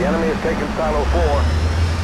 enemy has taken Silo 4.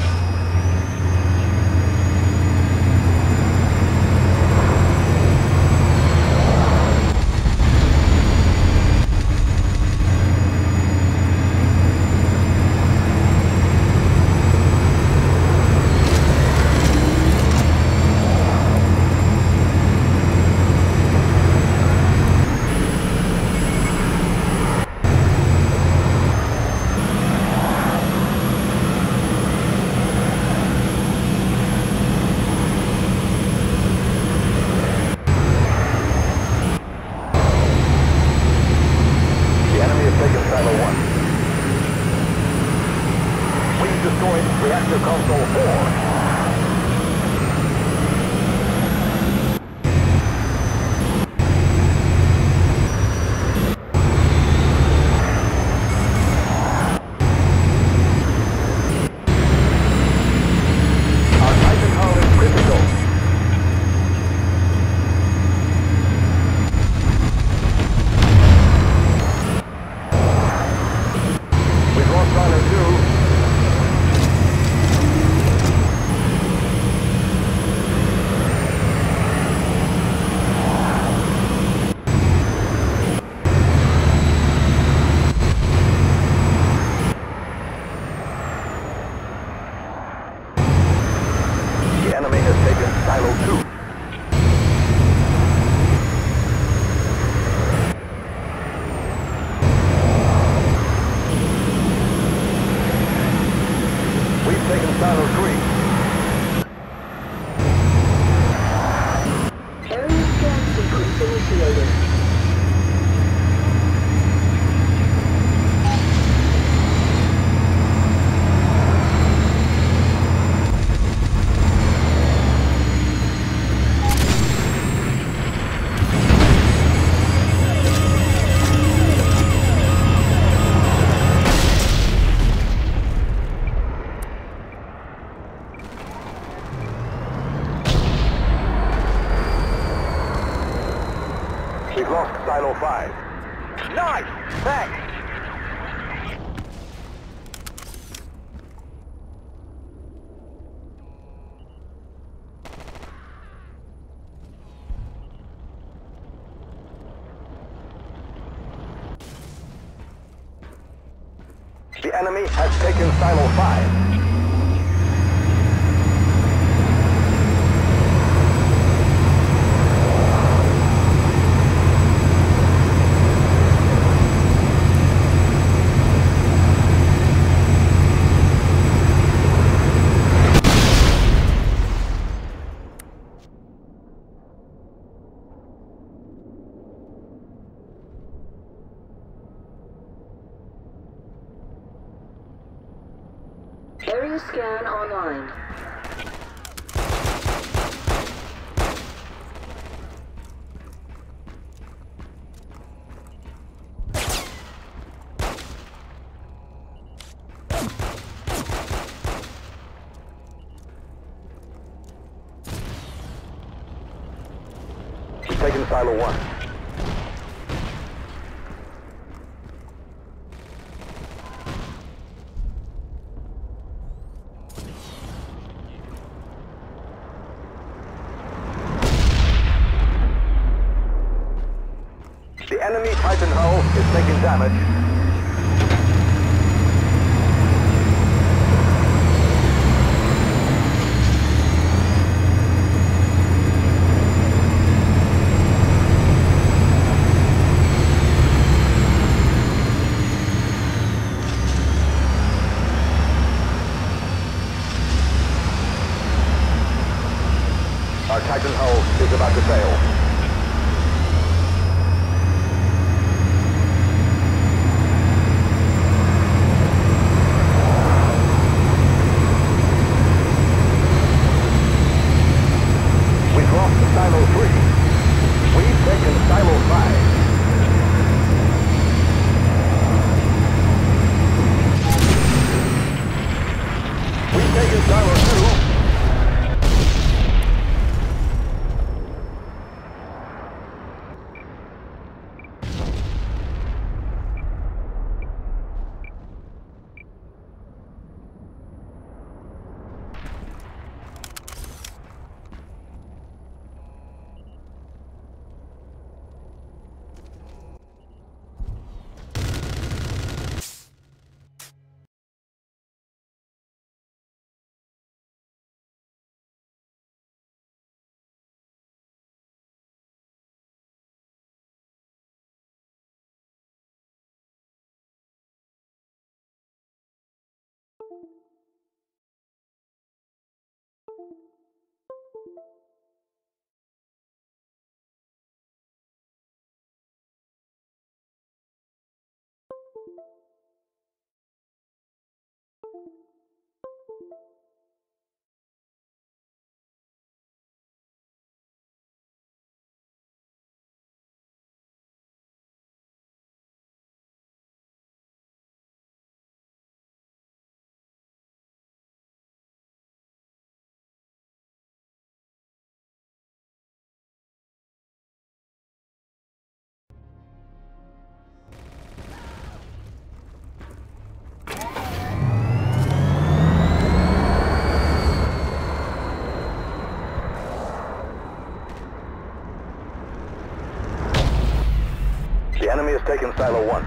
Reactor console 4. We've lost Silo 5. Nice! Thanks! The enemy has taken Silo 5. Area scan online. We've taken Silo 1. The enemy Titan hull is taking damage. Our Titan hull is about to fail. Silo 3. We've taken Silo 5. We've taken Silo 2. The enemy has taken Silo 1.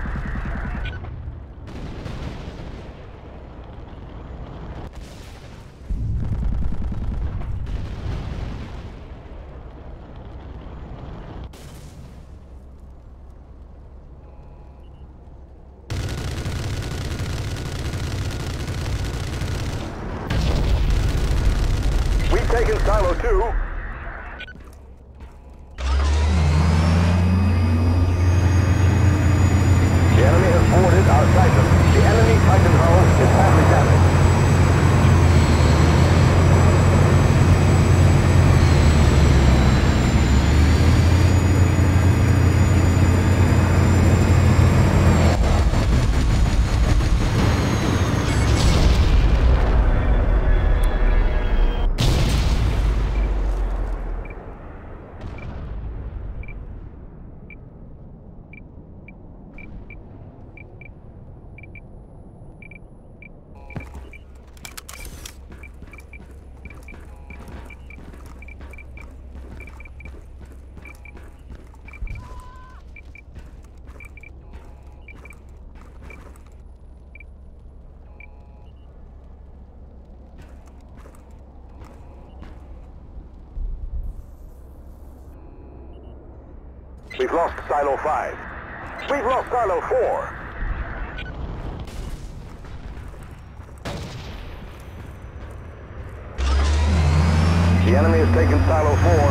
We've taken Silo 2. Our Titan. The enemy Titan hull is badly damaged. We've lost Silo 5. We've lost Silo 4. The enemy has taken Silo 4.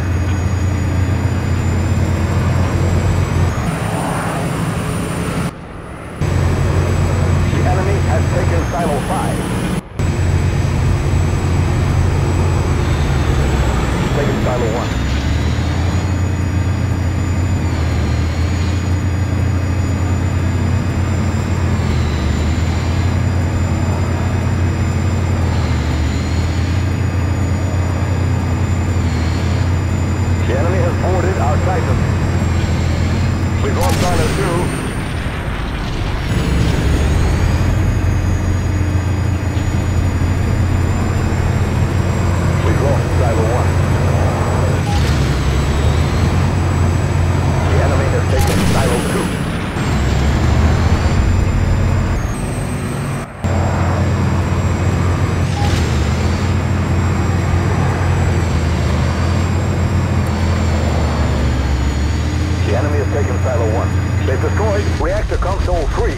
The enemy has taken Silo 5. He's taken Silo 1. We've lost Silo 2. We've lost Silo 1. The enemy has taken Silo 2. The enemy has taken Silo 1. They've destroyed Reactor Console 3.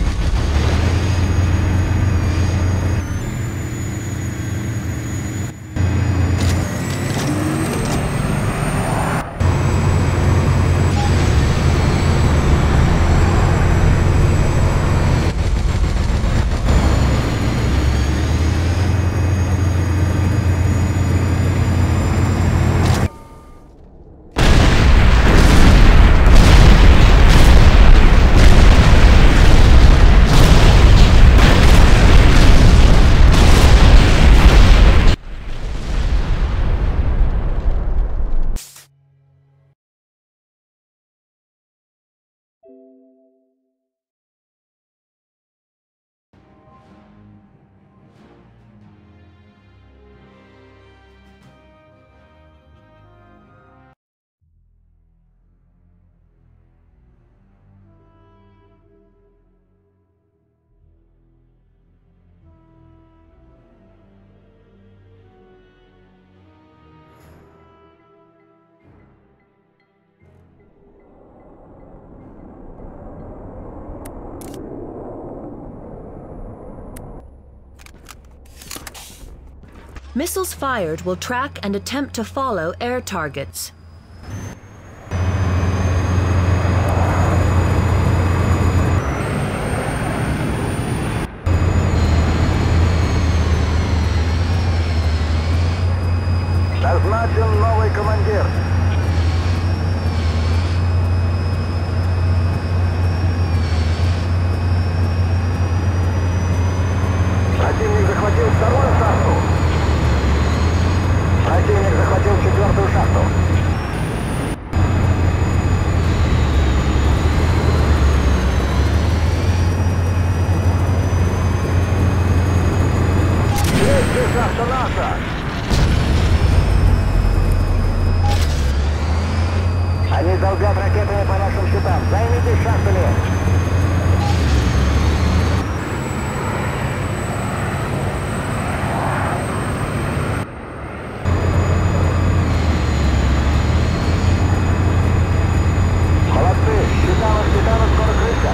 Missiles fired will track and attempt to follow air targets. Назначен новый командир. Противник захватил вторую шахту. Противник захватил четвертую шахту. Третья шахта наша. Они долбят ракетами по нашим щитам. Займитесь шахтами. Молодцы. Щитам скоро крыша.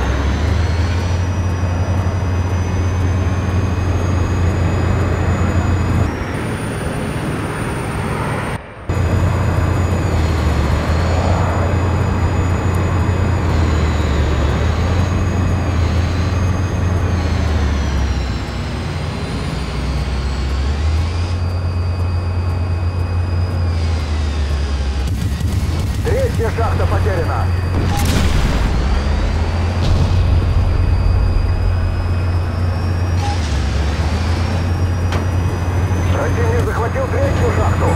Третья шахта потеряна. Противник захватил третью шахту.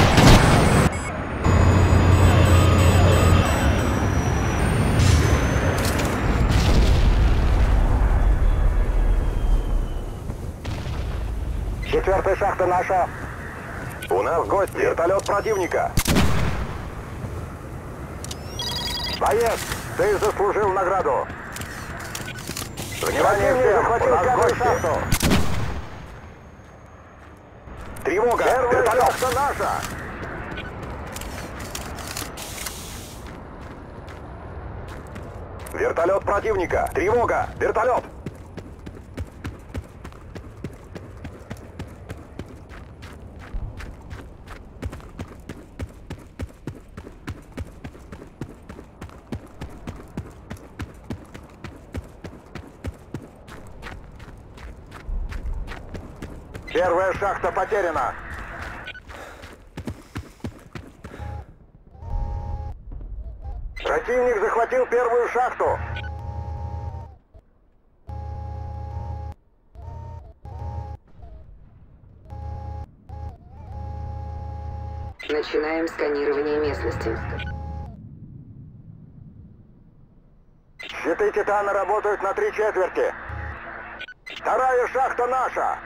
Четвертая шахта наша. У нас гость, вертолет противника. Боец, ты заслужил награду. Внимание всем, захватил пятую шахту. Тревога, первая шахта наша. Вертолет противника. Тревога, вертолет. Первая шахта потеряна. Противник захватил первую шахту. Начинаем сканирование местности. Щиты Титана работают на 3/4. Вторая шахта наша.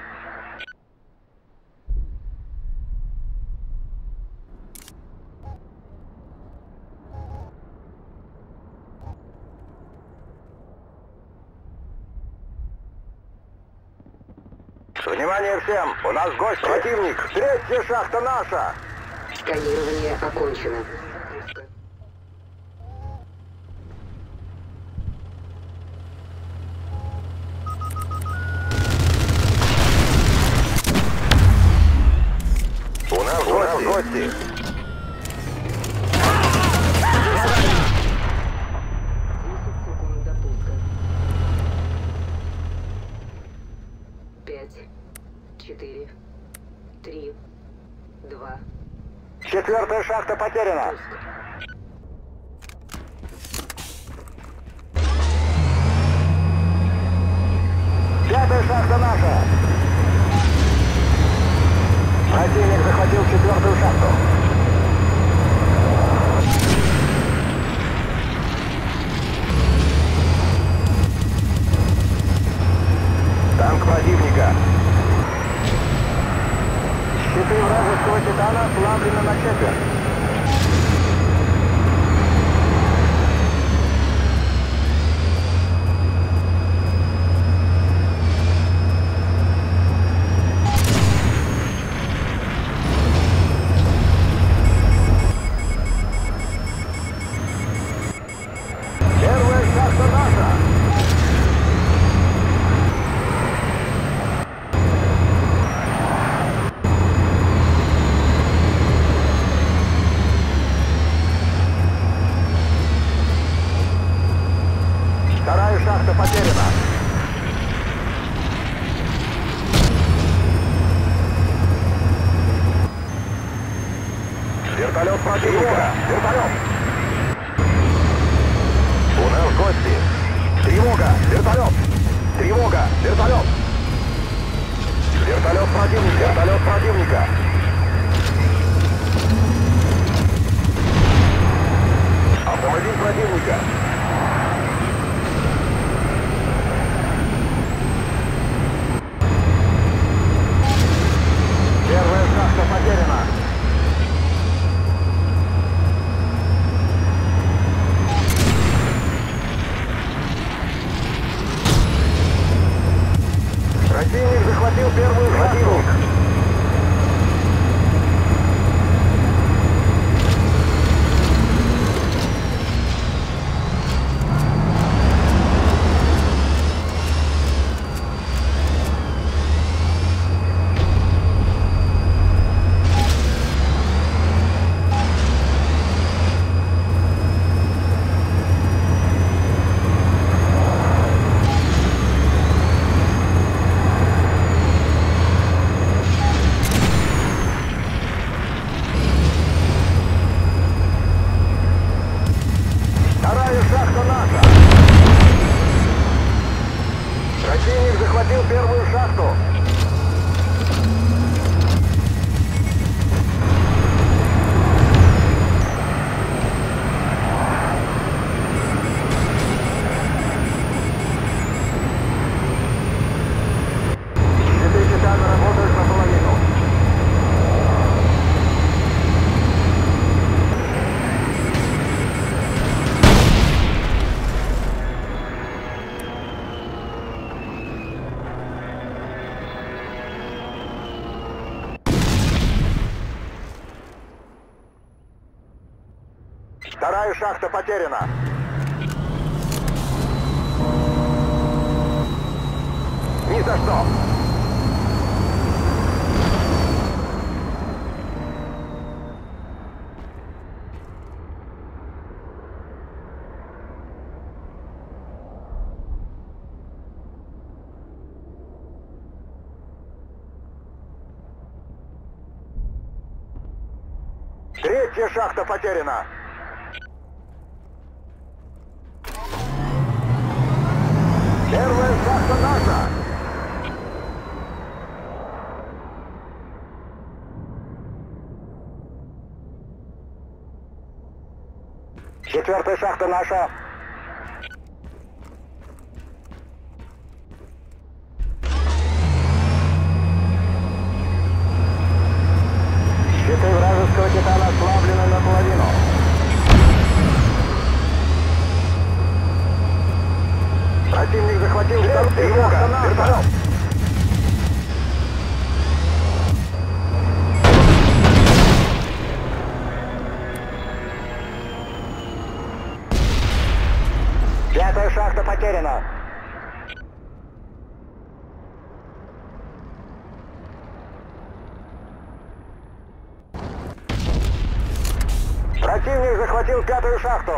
Внимание всем! У нас гость! Противник! Третья шахта наша! Сканирование окончено. У нас гости! 10 секунд до пуска. 5, 4, 3, 2. Четвертая шахта потеряна! Пуск. Пятая шахта наша! Противник захватил четвертую шахту. Танк противника. Щиты вражеского Титана ослаблены на 1/4. Вертолет! Вертолет противника! Вертолет противника! Автомобиль противника! Первая шахта потеряна! Противник захватил первую шахту! Вторая шахта наша! Противник захватил первую шахту! Щиты Титана работают наполовину. Вторая шахта потеряна. Ни за что. Третья шахта потеряна. Первая шахта наша! Четвертая шахта наша! Щиты вражеского Титана ослаблены наполовину. Противник захватил тревога! Вертолет! Пятая шахта потеряна! Противник захватил пятую шахту!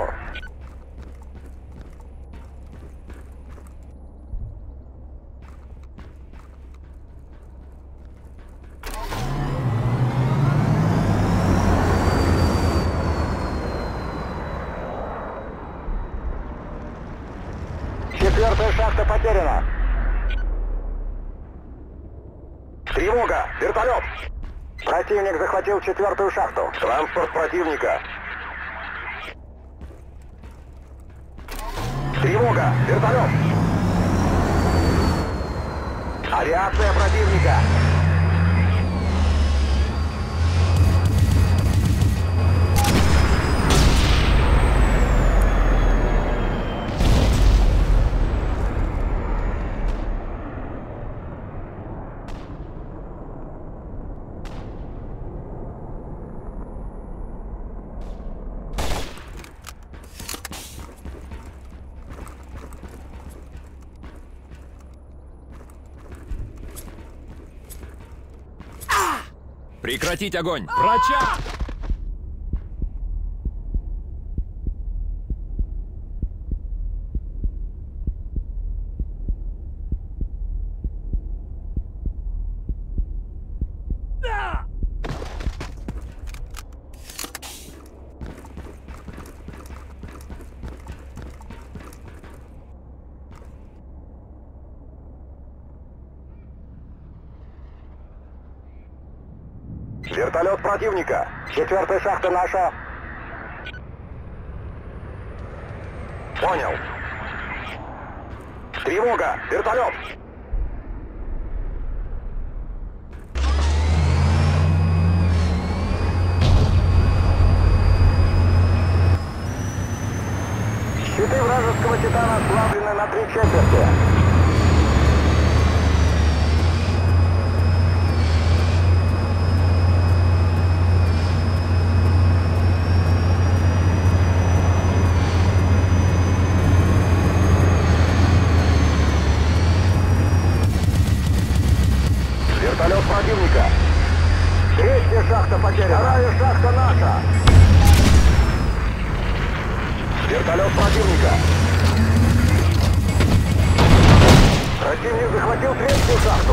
Четвертая шахта потеряна. Тревога! Вертолет! Противник захватил четвертую шахту. Транспорт противника. Тревога! Вертолет! Авиация противника! Прекратить огонь! Врача! Вертолет противника. 4-я шахта наша. Понял. Тревога! Вертолет! Щиты вражеского титана ослаблены на 3/4. Вертолет противника. 3-я шахта потеряна. 2-я шахта наша. Вертолет противника. Противник захватил 3-ю шахту.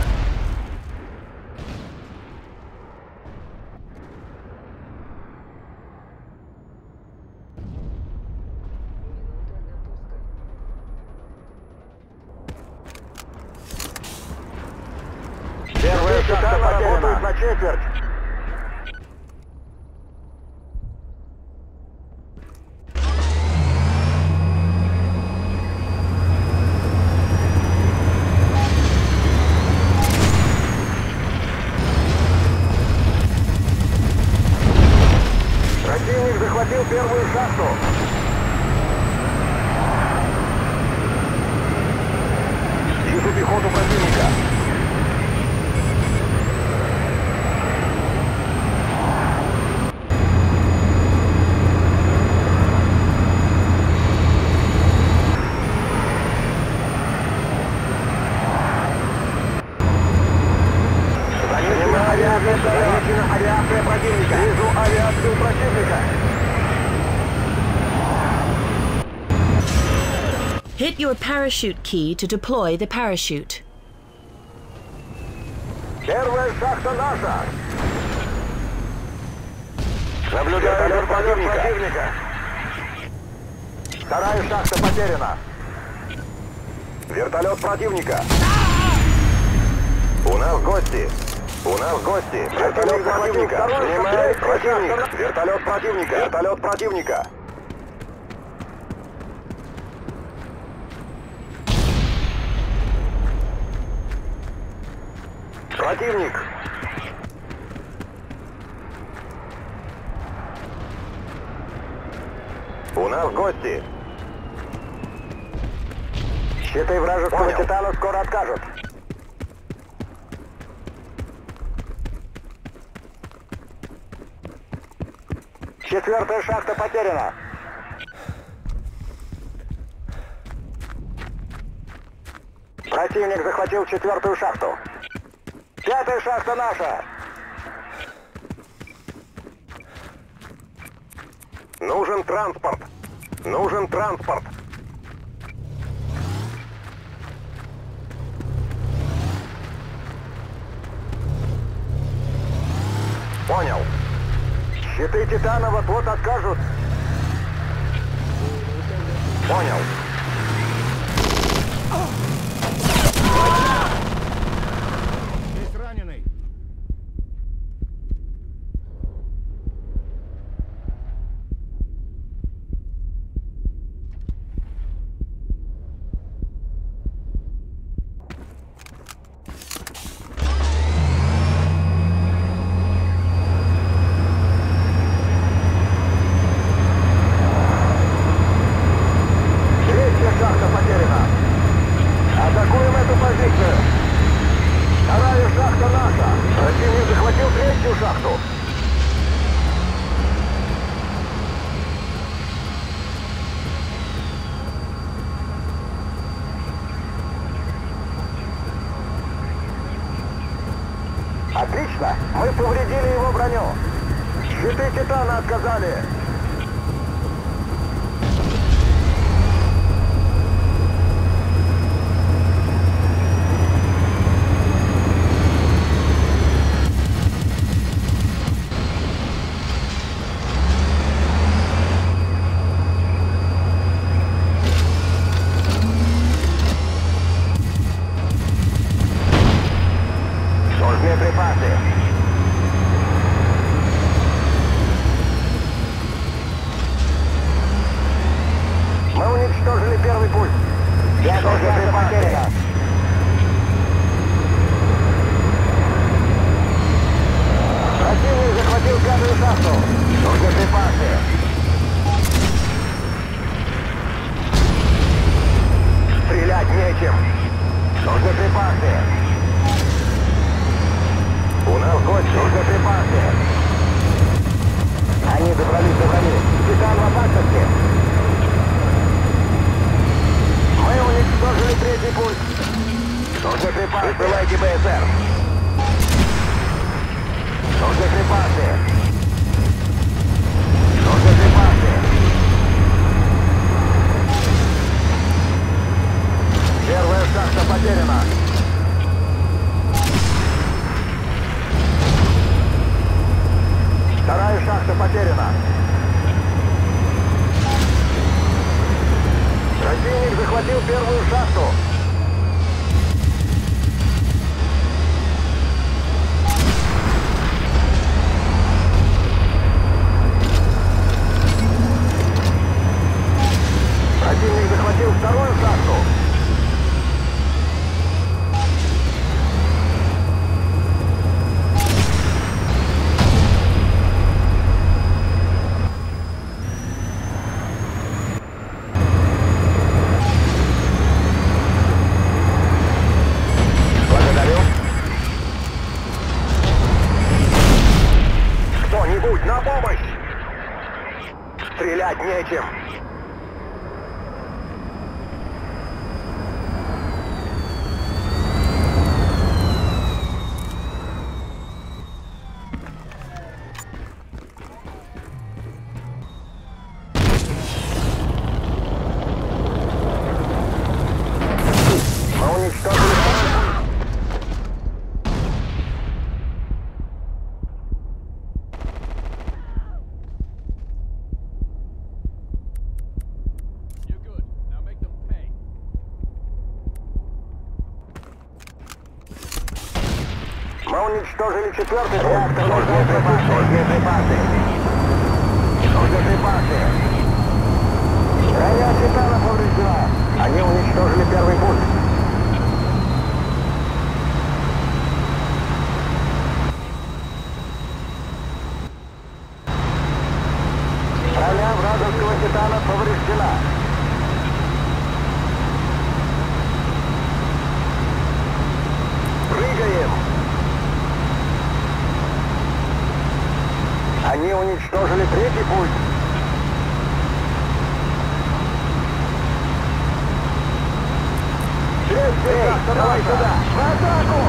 Первая шахта работает на четверть. Противник захватил первую шахту. Вижу пехоту противника. Замечена авиация противника. Вижу авиацию противника. Hit your parachute key to deploy the parachute. Первая шахта наша. Наблюдаю вертолет противника. 2-я шахта потеряна. Вертолет противника. У нас гости. У нас гости. Вертолет противника. Внимание, противник. Вертолет противника. Вертолет противника. Противник. У нас гости. Щиты вражеского титана скоро откажут. Четвертая шахта потеряна. Противник захватил 4-ю шахту. 5-я шахта наша. Нужен транспорт. Нужен транспорт. Понял. Щиты титана вот-вот откажут. Понял. Здесь раненый. Шахта потеряна. Атакуем эту позицию. 2-я шахта наша. Противник захватил 3-ю шахту. Отлично. Мы повредили его броню. Щиты титана отказали. Нужны припасы. пульт. Пятая потеряна. Противник захватил пятую шахту. Нужны припасы. Стрелять нечем. Нужны припасы. У нас гость, нужны припасы. Они забрались за броню. Титан в опасности. Мы уничтожили третий пульт. Нужны припасы. Высылайте БСР. Нужны припасы. Нужны припасы. Первая шахта потеряна. Вторая шахта потеряна. Противник захватил первую шахту. Противник захватил вторую шахту. Благодарю. Кто-нибудь на помощь! Стрелять нечем. Мы уничтожили четвертый реактор. Нужны припасы. Нужны припасы. Нужны припасы. Броня Титана повреждена. Они уничтожили первый пульт. Броня вражеского Титана повреждена. Прыгаем. Они уничтожили третий пульт. Эй, давай сюда! В атаку!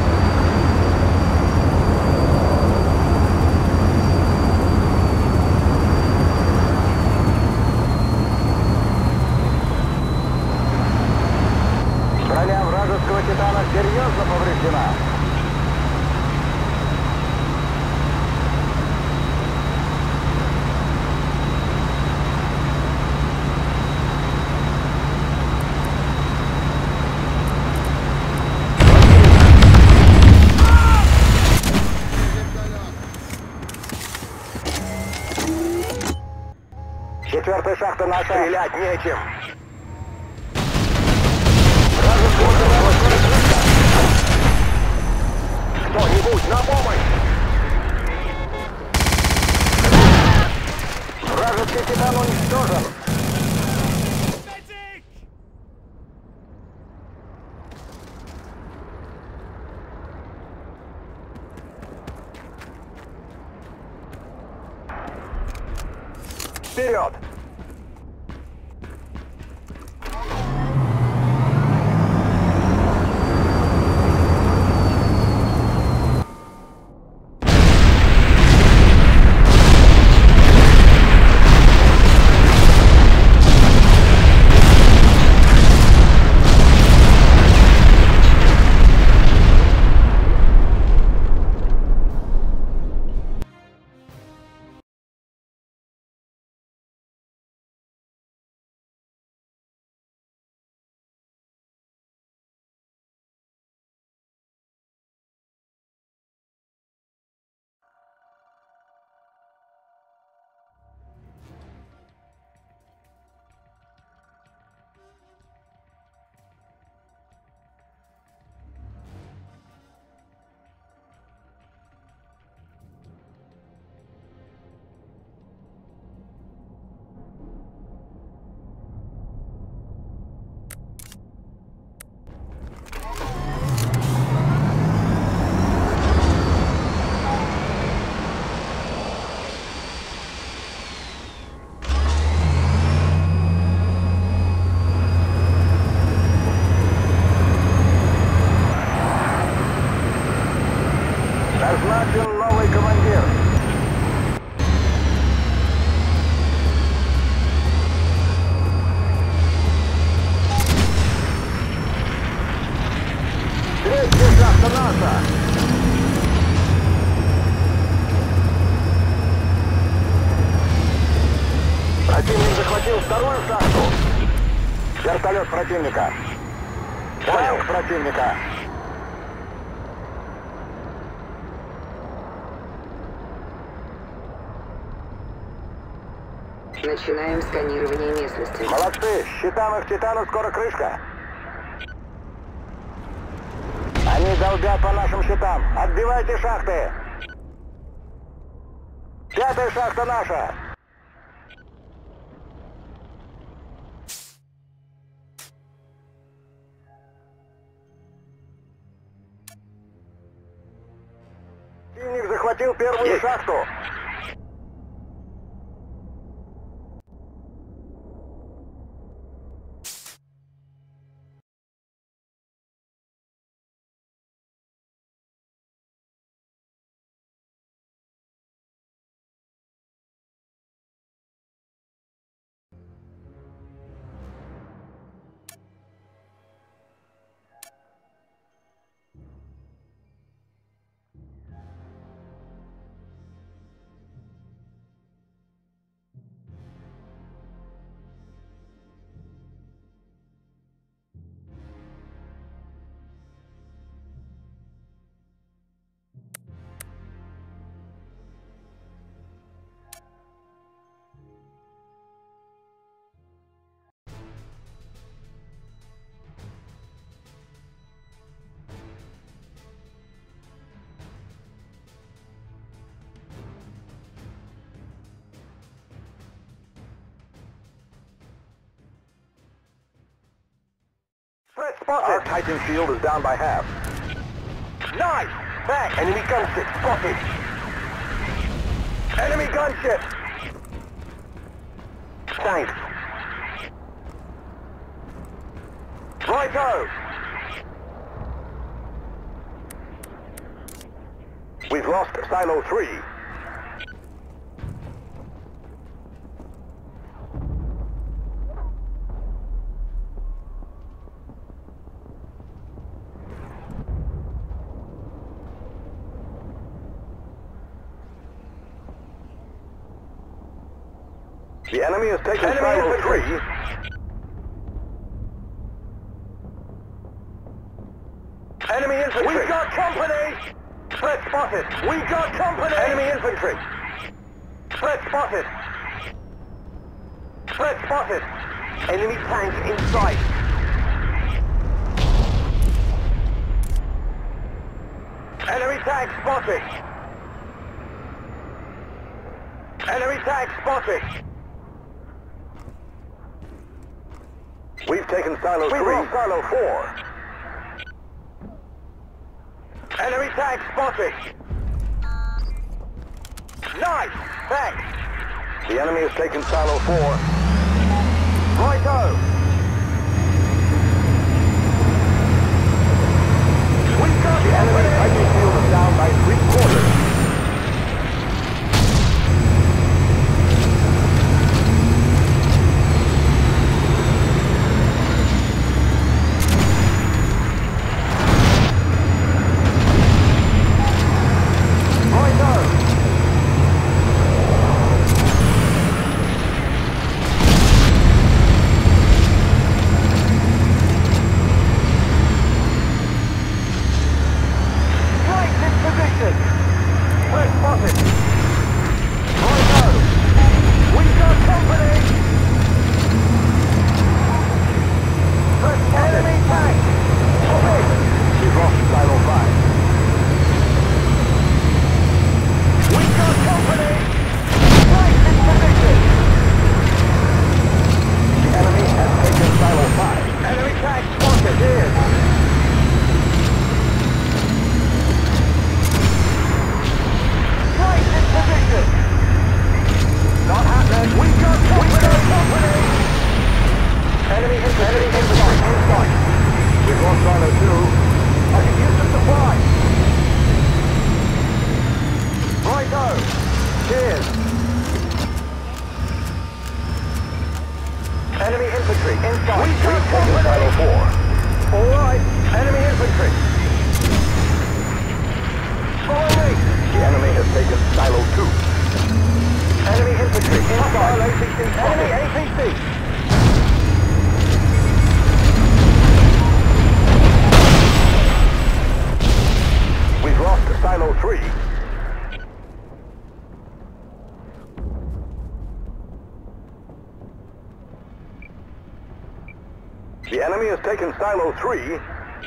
Броня вражеского Титана серьезно повреждена. Четвертая шахта наша. Стрелять нечем. Кто-нибудь на помощь! Вражеский Титан уничтожен. Вперед! Противник захватил вторую шахту. Вертолет противника. Танк противника. Начинаем сканирование местности. Молодцы! Щитам их Титану скоро крышка. Они долбят по нашим щитам. Отбивайте шахты. 5-я шахта наша. Противник захватил первую шахту. Threat spotted. Our Titan shield is down by half. Nice! Back! Enemy gunship spotted. Enemy gunship! Thanks. Righto! We've lost Silo 3. The enemy has taken Silo 3. Enemy infantry! We got company! Threat spotted! We got company! Enemy infantry! Threat spotted! Threat spotted! Enemy tank in sight! Enemy tank spotted! Enemy tank spotted! We've taken Silo 3. We've Silo 4. Enemy tank spotted. Nice! Thanks! The enemy has taken Silo 4. Righto! We've got the enemy Titan shield is down by 3/4. Enemy infantry inside. We've taken Silo 4. All right, enemy infantry. Follow me. The enemy has taken Silo 2. Enemy infantry inside. Enemy The enemy has taken Silo 3.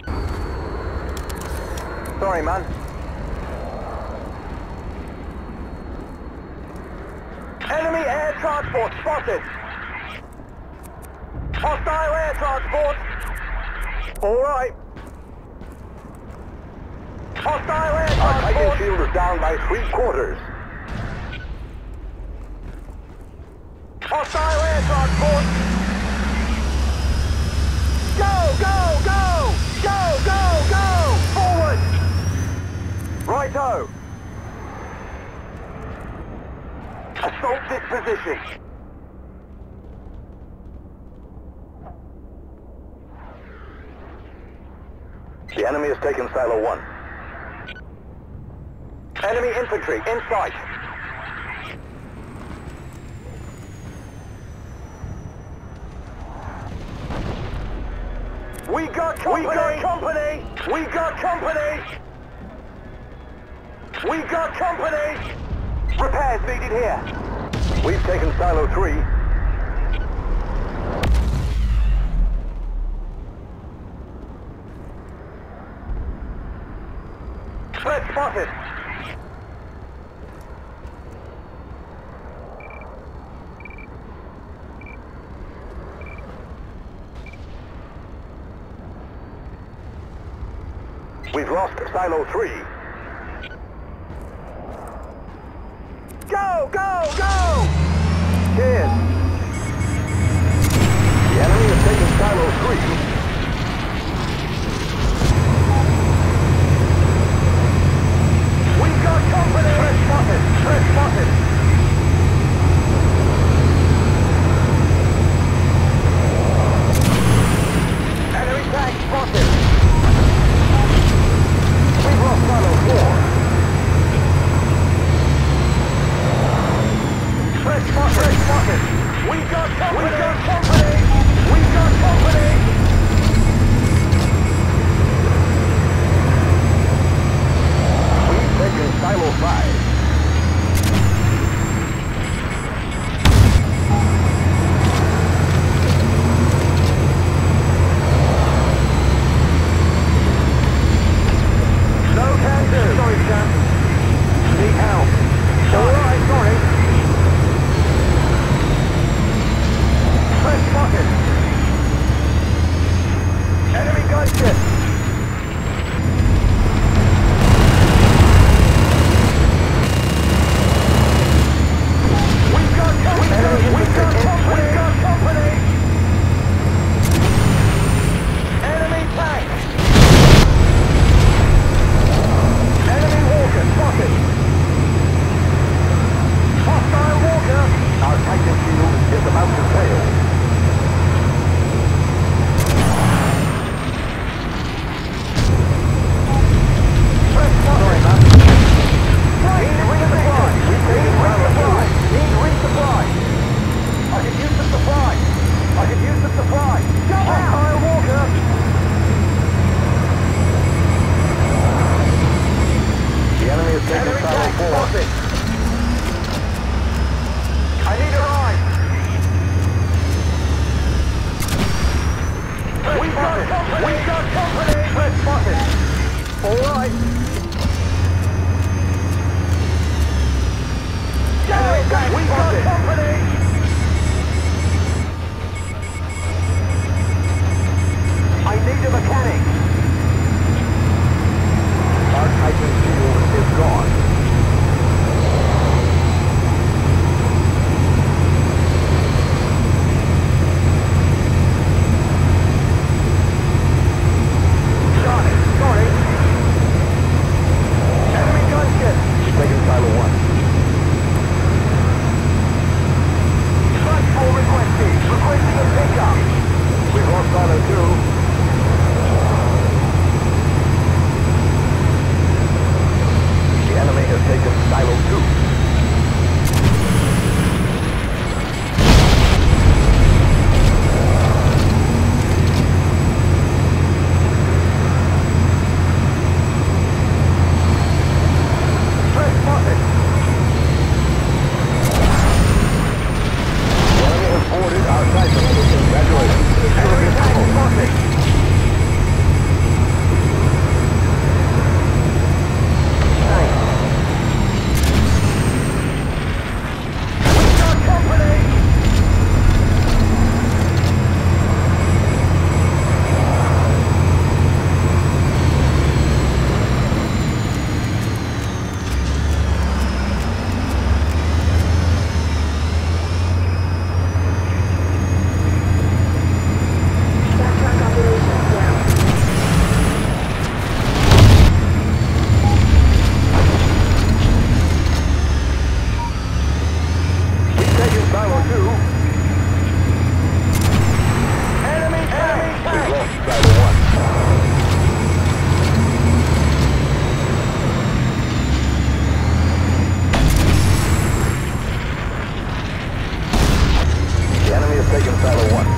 Sorry, man. Enemy air transport spotted. Hostile air transport. All right. Hostile air transport. Our Titan shield is down by 3/4. Hostile air transport. Go, go, go! Go, go, go! Forward! Righto! Assault this position. The enemy has taken Silo 1. Enemy infantry in sight. We got company! We got company! We got company! We got company! Repairs needed here. We've taken Silo 3. Threat spotted. We've lost Silo 3. Go, go, go! Cheers. The enemy has taken Silo 3. We got company! Threat spotted! Threat spotted! Enemy tank spotted! We've lost Silo 4. Threat spotted! Threat spotted! We got company! We got company! We got company! We've taken Silo 5. No can do. Sorry, champ. Need help. All right, sorry. Threat Silo 1.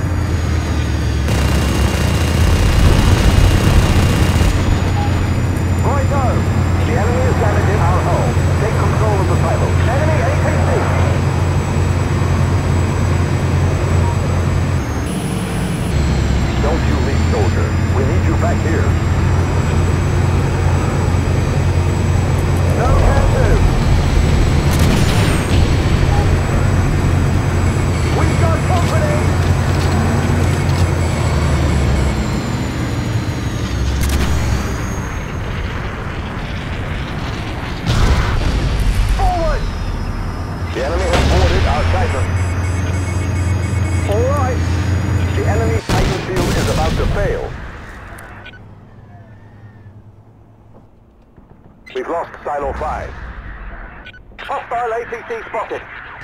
Righto! The enemy is damaging our hull. Take control of the silo. Enemy APC! Don't you leave, soldier. We need you back here. No can do. We've got company! Forward! The enemy has boarded our Titan. All right. The enemy Titan field is about to fail. We've lost Silo 5. Hostile APC spotted.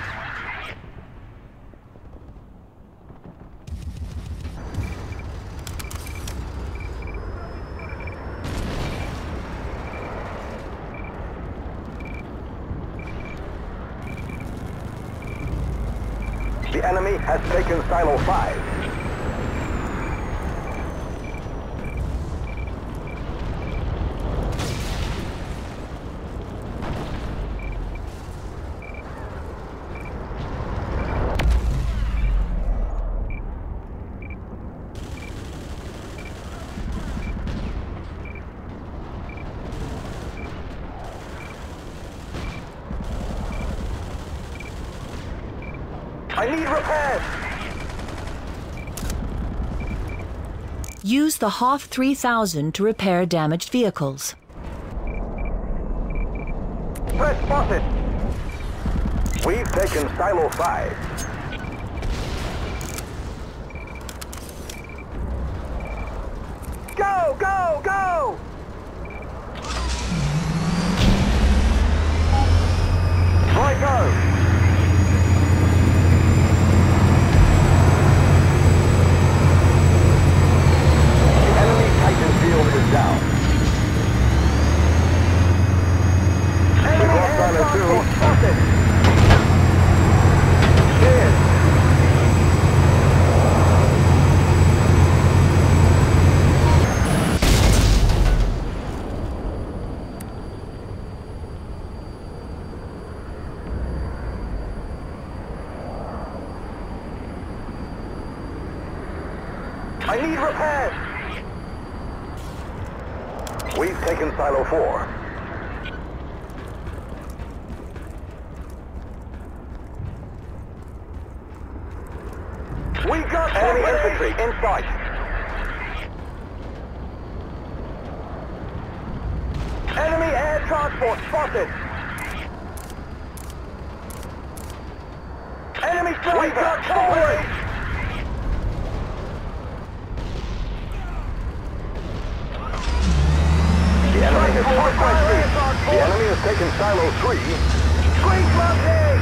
The enemy has taken Silo 5. I need repairs! Use the HOF 3000 to repair damaged vehicles. Threat spotted! We've taken Silo 5. Go, go, go! Right, go! Field is down. Enemy air transport spotted. Cleared. I need repairs. We've taken Silo 4. We got enemy infantry in sight. Enemy air transport spotted. Enemy sniper. We got cavalry. The enemy has taken Silo 3. Squeeze mounting!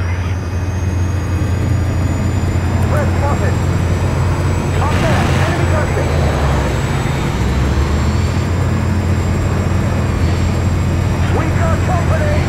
Threat spotted. Up there, enemy gunship. We got company!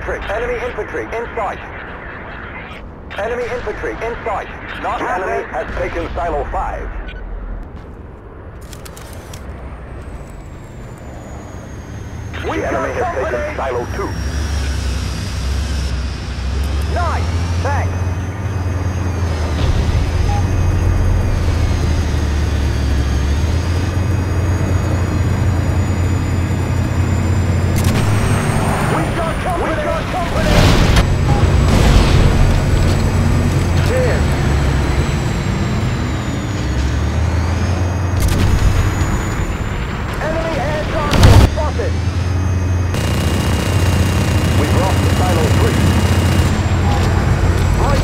infantry. Enemy infantry in sight. Enemy infantry in sight. Not enemy has taken Silo 5. The enemy has taken Silo 2. Nice! Thanks! We got company! Cheers! Enemy air transport spotted! We've lost Silo 3. Right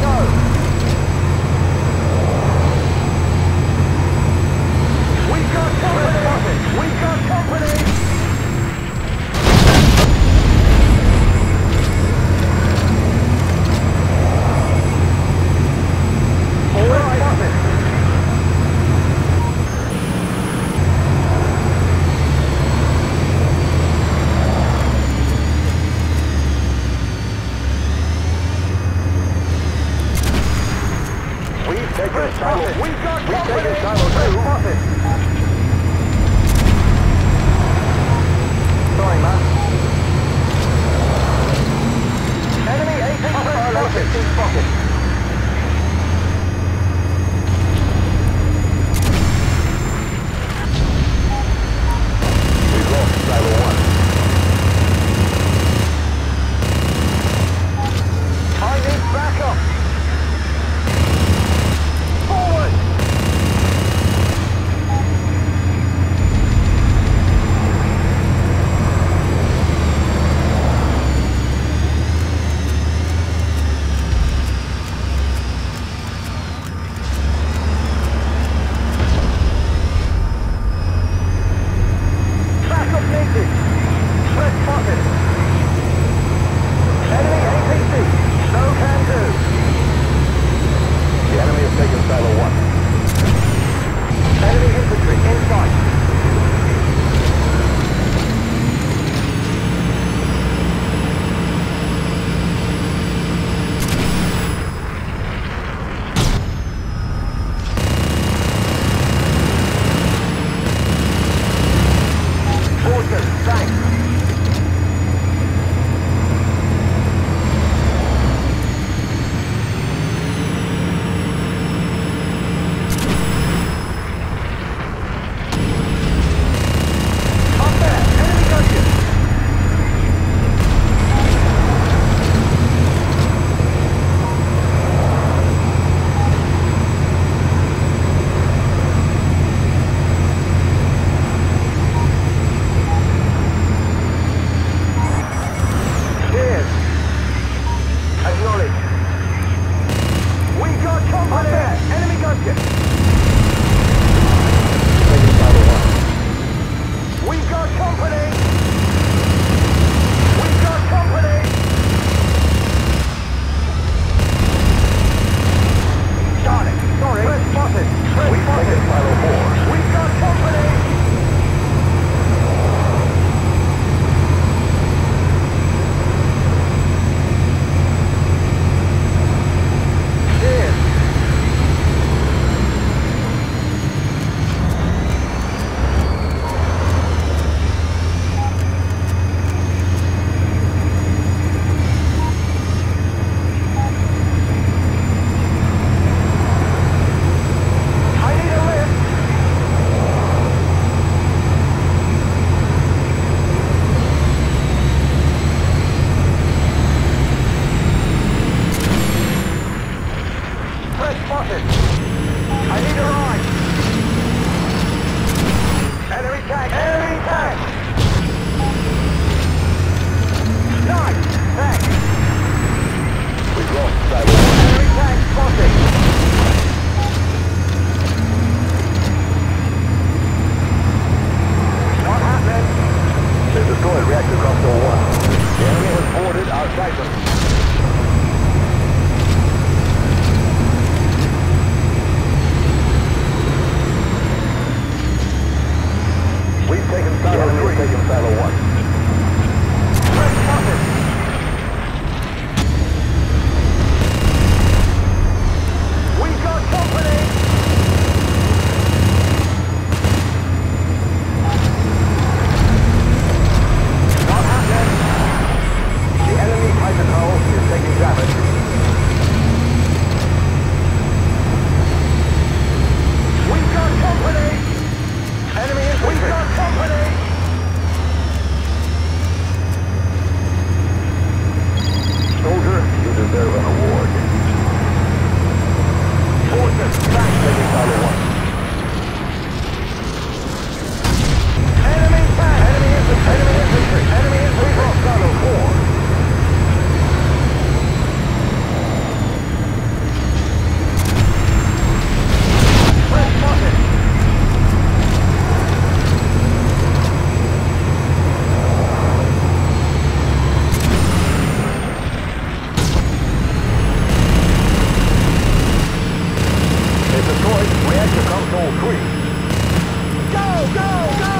Silo 3. Go, go, go!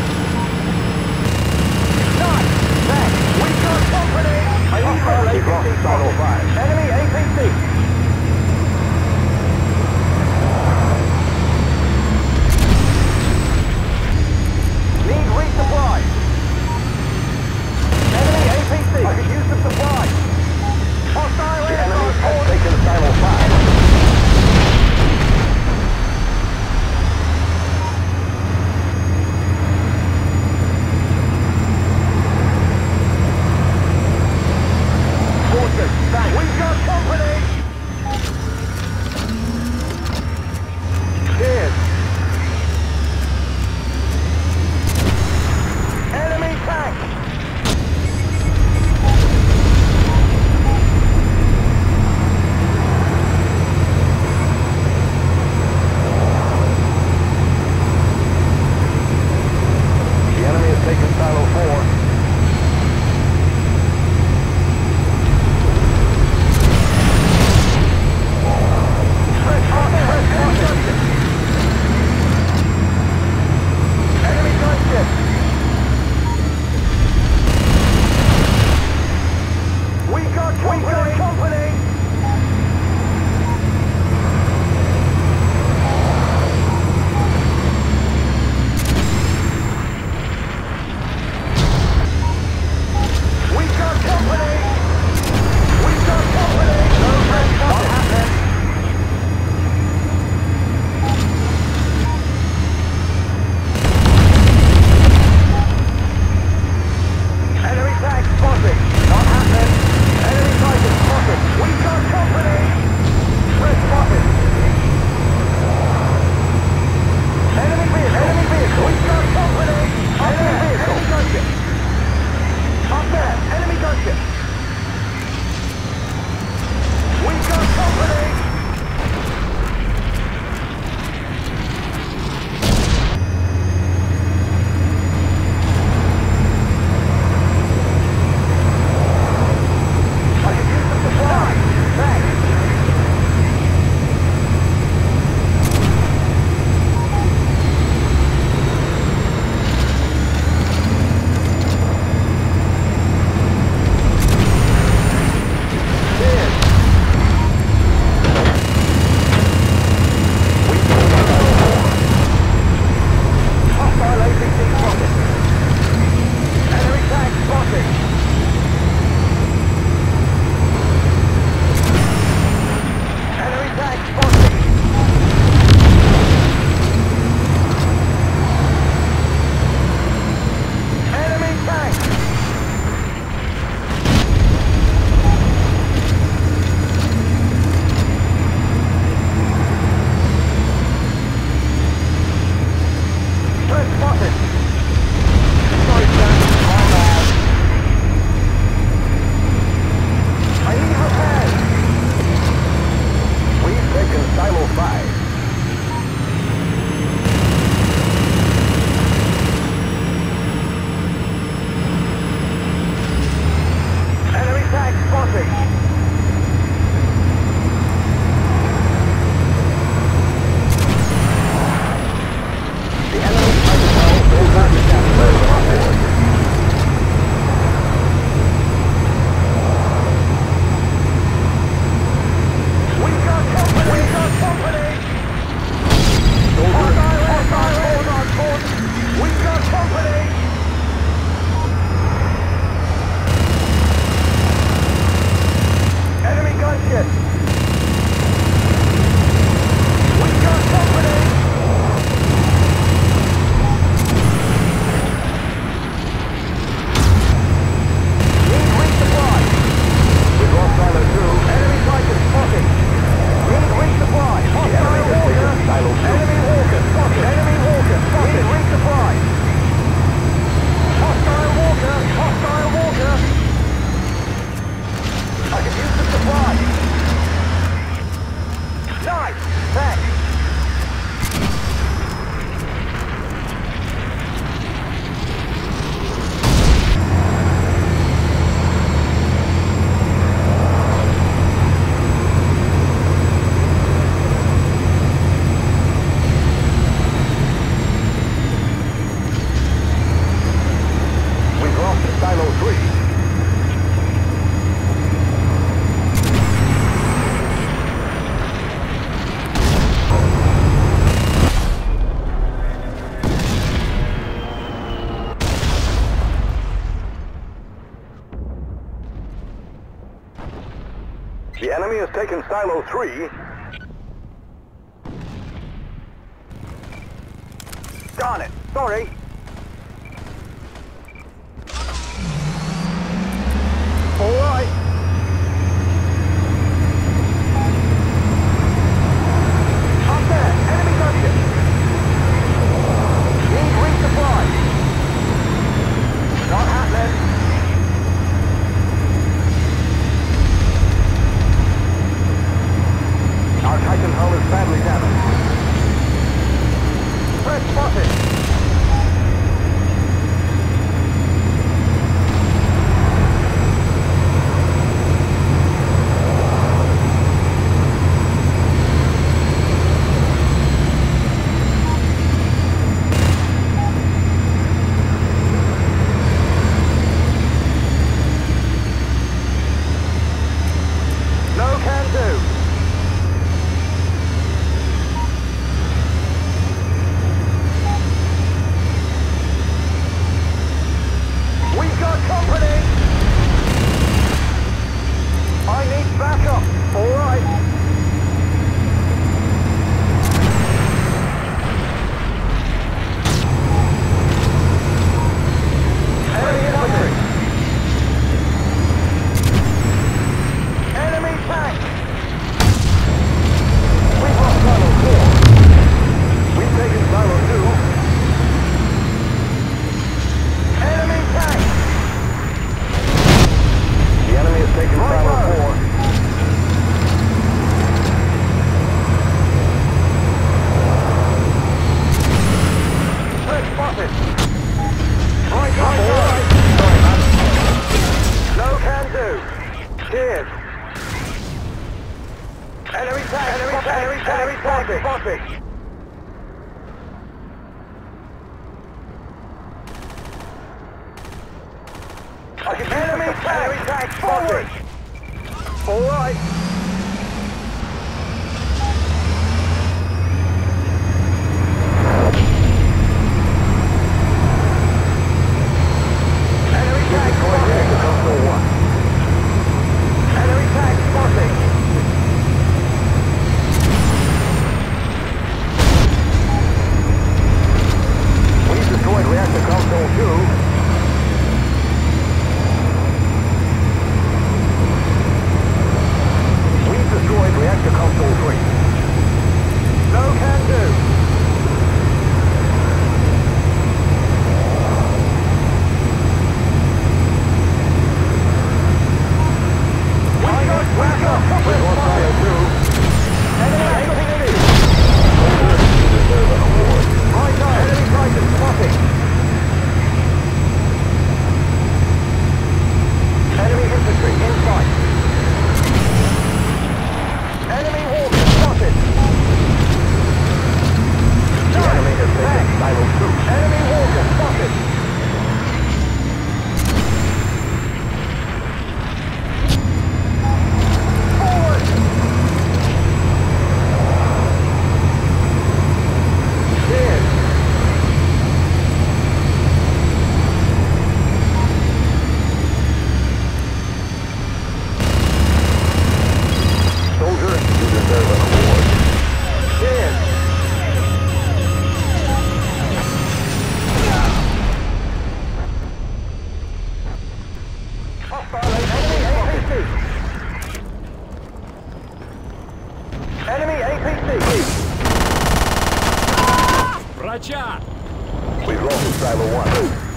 Nice! Back! We got company! I need more APC Silo 5. Enemy APC! Need resupply! Enemy APC! I could use some supplies! Hostile the enemy has taken Silo 5. Fortress, back! We've got taken Silo 3. Darn it. Sorry. All right. Up there. Enemy gunship. Need resupply. Not happening. Our Titan hull is badly damaged. Threat spotted. No can do. We've got company! I need backup. All right. Enemy infantry. Enemy tank. We've lost Silo 4. We've taken Silo 2. Enemy tank. The enemy has taken Silo 4. Threat spotted. Right, all right. Sorry, man. No can do. Cheers. Enemy tank, enemy tank spotted. I can enemy tank spotted. All right. Enemy tank spotted. Enemy tank spotted. We've destroyed reactor console 2. We've destroyed reactor console 3. No can do. We've got Silo 2. Enemy APC. You deserve an award. Right on. Enemy Titan spotted. Enemy infantry in sight. Enemy Walker spotted. The enemy has taken Silo 2. Enemy Walker spotted. Forward. Cheers. Soldier, you deserve an award. Cheers. Hostile enemy APC. Enemy APC. Врача! We've lost Silo 1.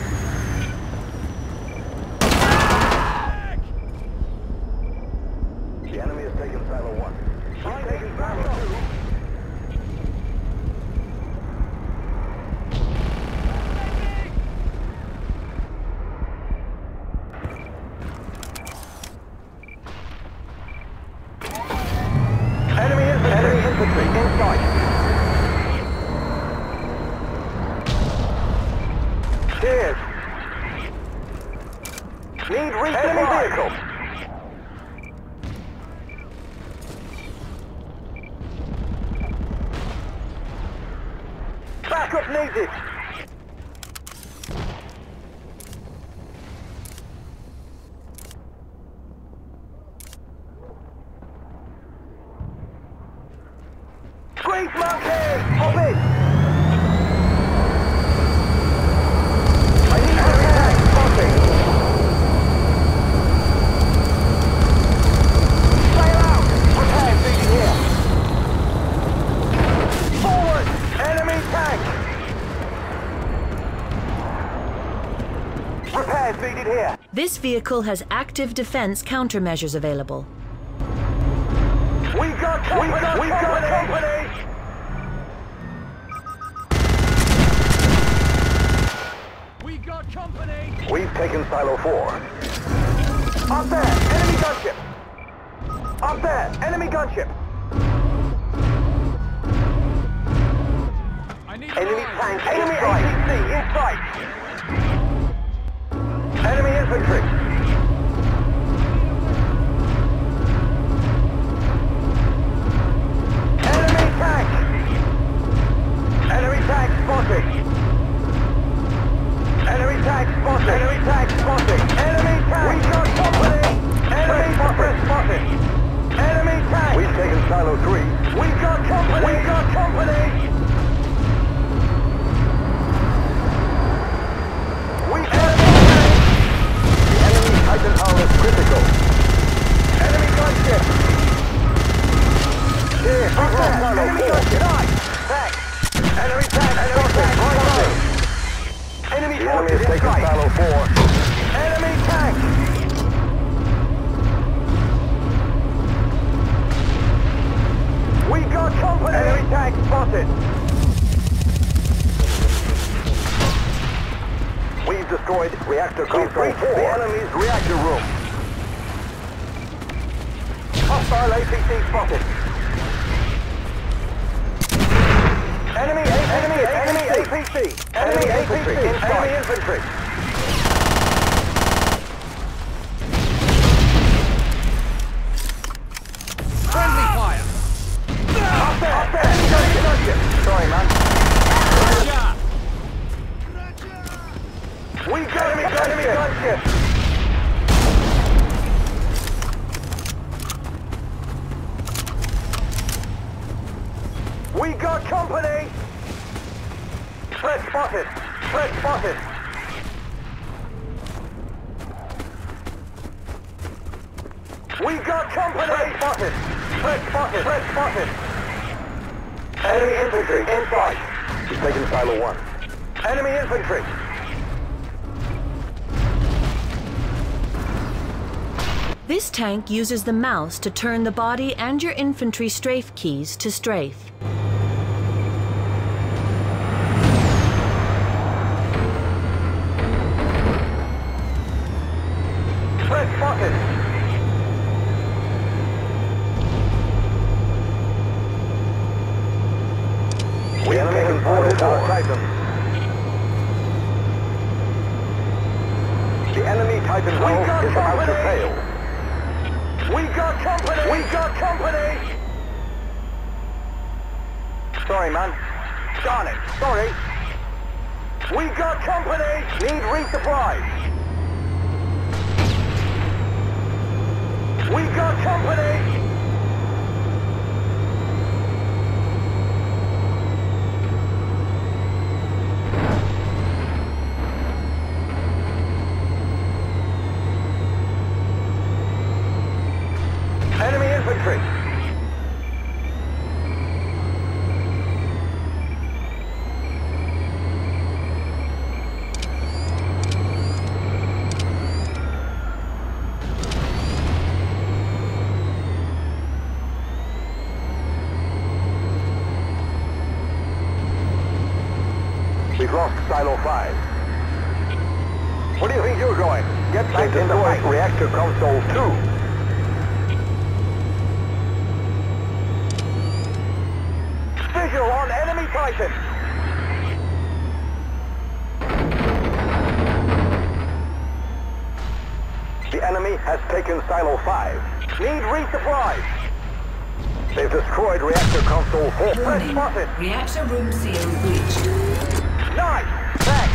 The enemy has taken Silo 1. We've taken Silo 2. Enemy infantry in sight. Cheers. Need enemy vehicle. Backup needed. needed here. This vehicle has active defense countermeasures available. We got company! We got company! We got company! We've taken Silo 4. Up there! Enemy gunship! Up there! Enemy gunship! I need Enemy a tank! Enemy APC in sight! Enemy infantry! Enemy tank! Enemy tank spotted! Enemy tank spotted! Enemy tank spotted! Enemy tank! We got company! Enemy spotted! Enemy tank! We've taken Silo 3. We got company! We got company! We enemy tank! The enemy Titan hull is critical. Enemy gunship! Here, enemy gunship! Nice! Tank! Enemy tank! Enemy tank! Right. Enemy forces in sight! Silo 4. Enemy tank! We got company! Enemy tank spotted! We've destroyed reactor console 4. The enemy's reactor room. Hostile APC spotted. Enemy APC! Enemy APC! Enemy infantry! friendly fire! Up there! Enemy gunship! Sorry, man. Roger! We got enemy gunship! We got company! Threat spotted! Threat spotted! We got company! Threat spotted! Threat spotted! Threat spotted! Enemy infantry in sight! He's taking Silo 1. Enemy infantry! This tank uses the mouse to turn the body and your infantry strafe keys to strafe. Threat spotted! We have taken forward our Titan. The enemy Titan hull is about to fail. We got company! We got company! Sorry, man. Darn it. Sorry. We got company! Need resupply! We got company! Enemy infantry! We've lost Silo 5. Where do you think you're going? Get back in the fight. Reactor console 2. Visual on enemy Titan! The enemy has taken Silo 5. Need resupply! They've destroyed reactor console 4. Threat spotted! Reactor room seal breached. Nice! Thanks!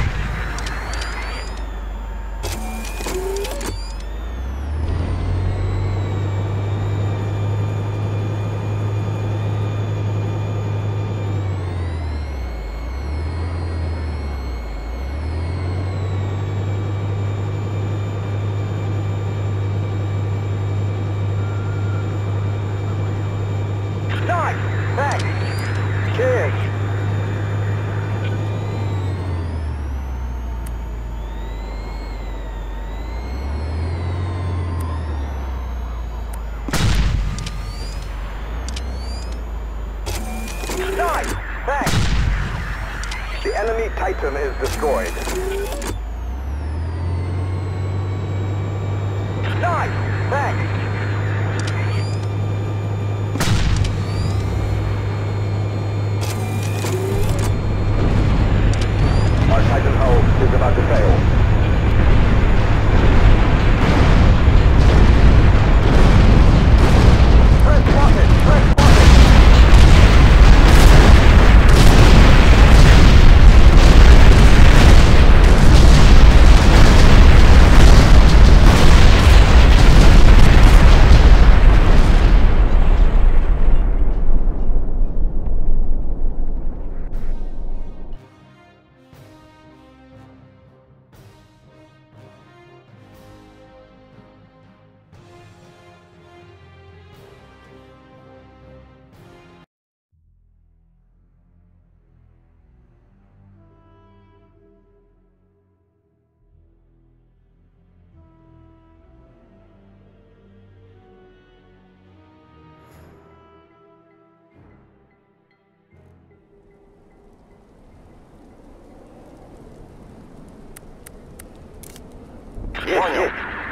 Nice! Thanks! Cheers! The enemy Titan is destroyed. Nice! Thanks! Our Titan hull is about to fail. Threat spotted! Threat spotted! Понял.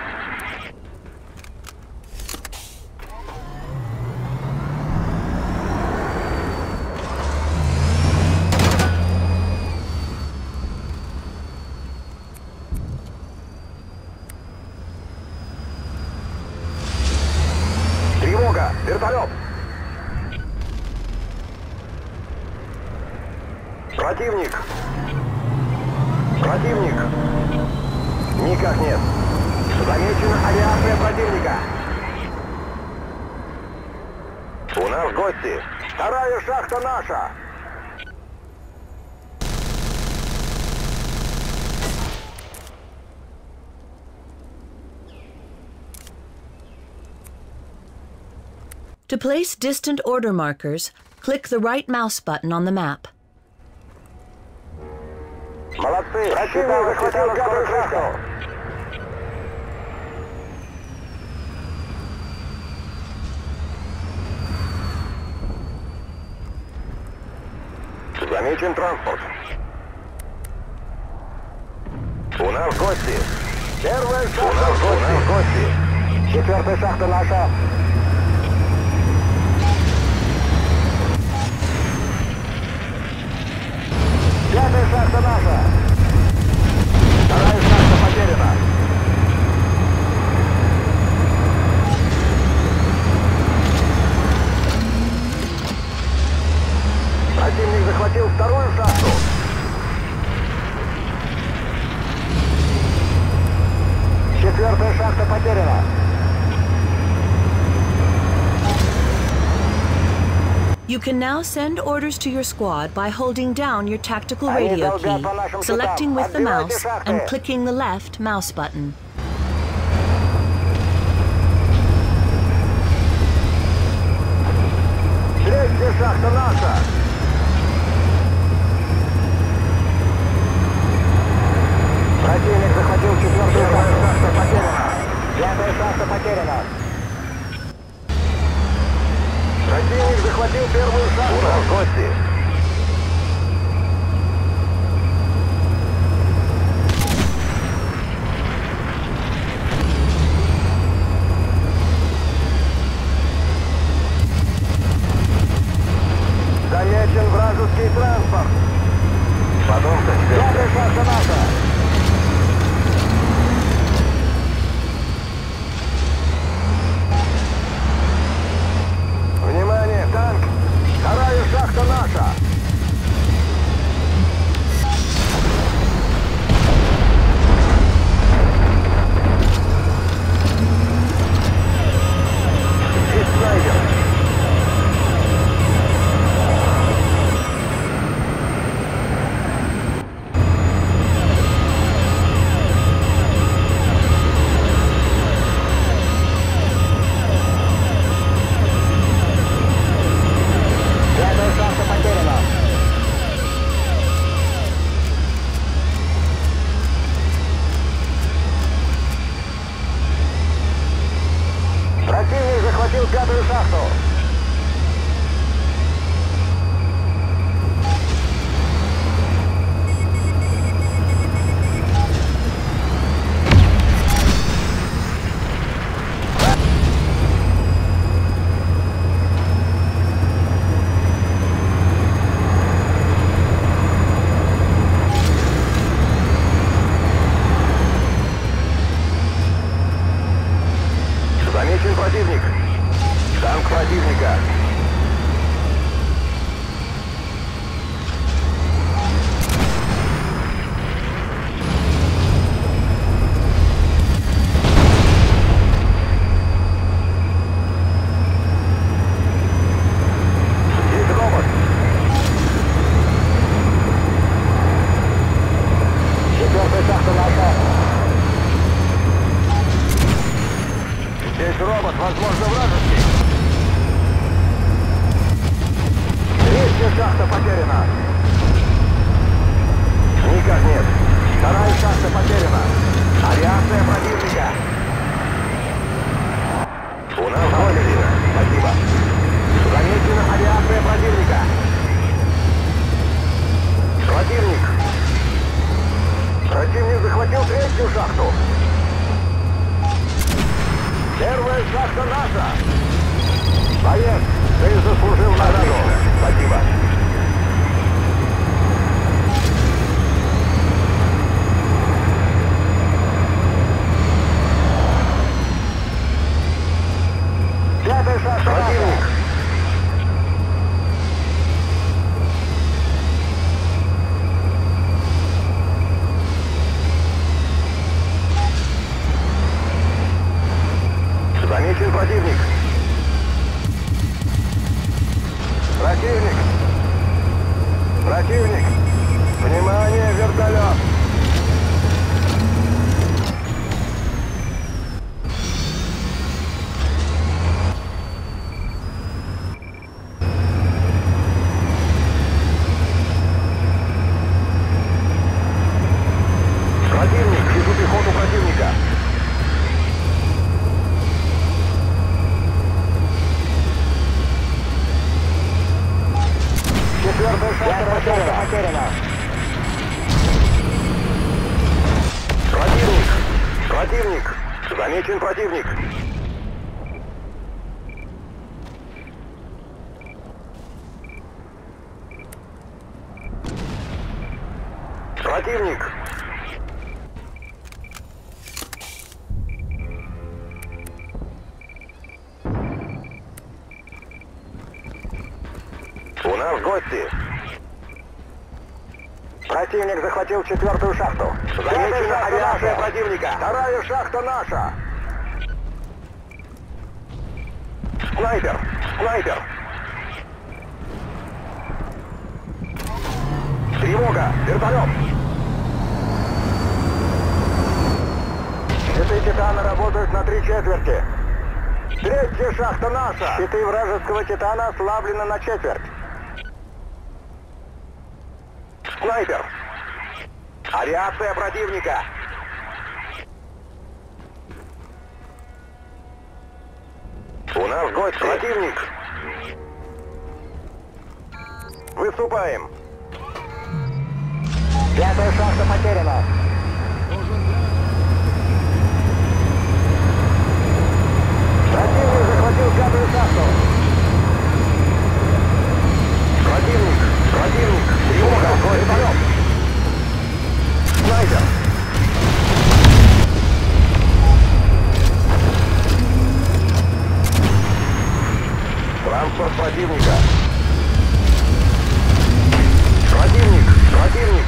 Тревога! Вертолет! Противник! Противник! Никак нет. Замечена авиация противника. У нас гости. Вторая шахта наша. To place distant order markers, click the right mouse button on the map. Молодцы! Противник захватил пятую шахту. Замечен транспорт. У нас гости. Первая шахта. У нас гости. Четвертая шахта наша. Пятая шахта наша. Вторая шахта потеряна. Противник захватил вторую шахту. Четвертая шахта потеряна. You can now send orders to your squad by holding down your tactical radio key, selecting with the mouse, and clicking the left mouse button. Третья шахта наша. Противник захватил четвертую шахту. Шахта потеряна. Пятая шахта потеряна. Противник захватил первую шахту. У нас гости. Замечен Противник захватил третью шахту. Первая шахта наша. Боец, ты заслужил награду. Спасибо. Пятая шахта противник. Замечен противник. Противник. Противник. Внимание, вертолет. Противник. Вижу пехоту противника. Четвертая шахта потеряна. Противник! Противник! Замечен противник! Противник! У нас гости. Противник захватил четвертую шахту. Замечена авиация противника. Вторая шахта наша. Снайпер! Снайпер! Тревога! Вертолет! Щиты Титана работают на 3/4. Третья шахта наша. Щиты вражеского Титана ослаблены на 1/4. Снайпер! Авиация противника! У нас гость противник! Выступаем! Пятая шахта потеряна! Противник захватил пятую шахту! Противник! Противник! Тревога! Вертолет! Снайпер! Транспорт противника! Противник! Противник!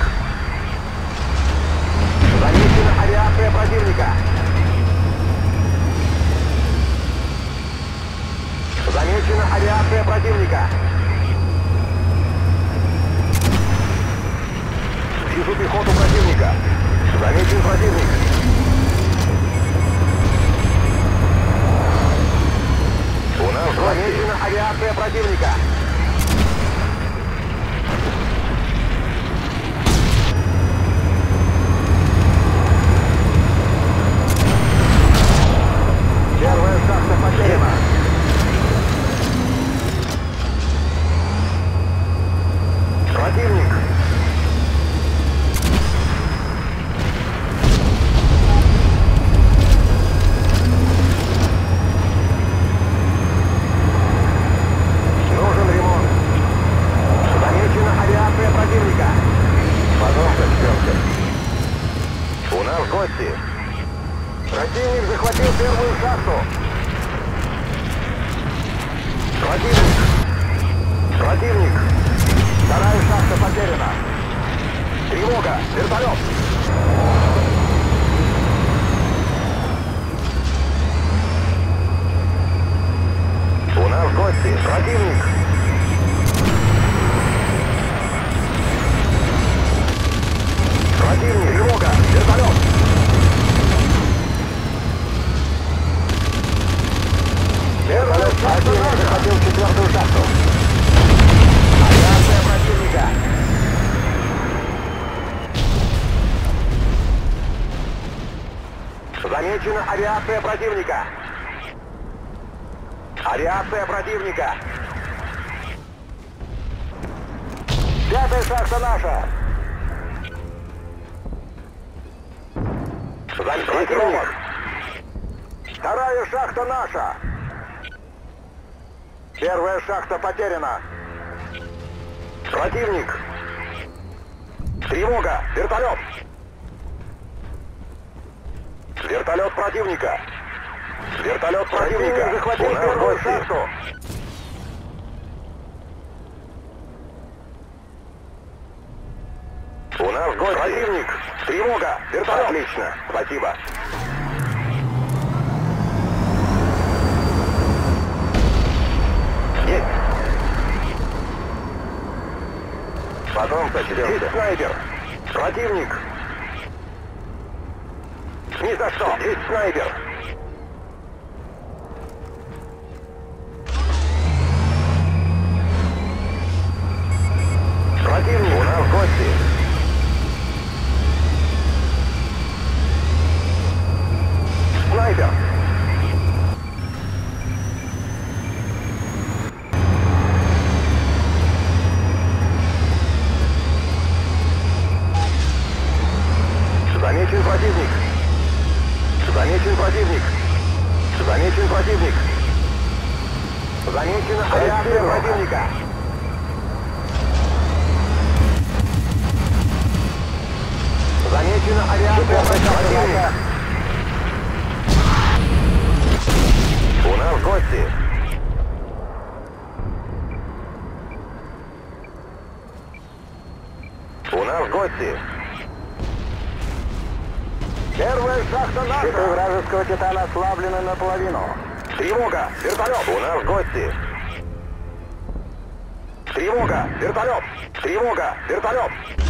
Замечена авиация противника! Замечена авиация противника! Вижу пехоту противника. Замечен противник. У нас замечена авиация противника. Первая шахта потеряна. Противник. Противник захватил первую шахту. Противник. Противник. Вторая шахта потеряна. Тревога. Вертолет. У нас гости. Противник. Противник. Тревога. Вертолет. Вертолет противник захватил четвертую шахту. Авиация противника. Замечена авиация противника. Авиация противника. Пятая шахта наша. Противник. Вторая шахта наша. Первая шахта потеряна. Противник. Тревога. Вертолет. Вертолет противника. Вертолет противника. Захватил первую шахту. У нас гости. Противник. Тревога. Вертолет. Отлично. Спасибо. Есть. Потом сочтемся. Есть снайпер. Противник. Ни за что. Есть снайпер. Противник. У нас гости. Снайпер. Замечен противник. Замечен противник. Замечен противник. Замечена авиация противника. Замечена авиация противника. У нас гости. У нас гости. Первая шахта наша. Щиты вражеского титана ослаблены наполовину. Тревога! Вертолет! У нас гости. Тревога! Вертолет! Тревога! Вертолет!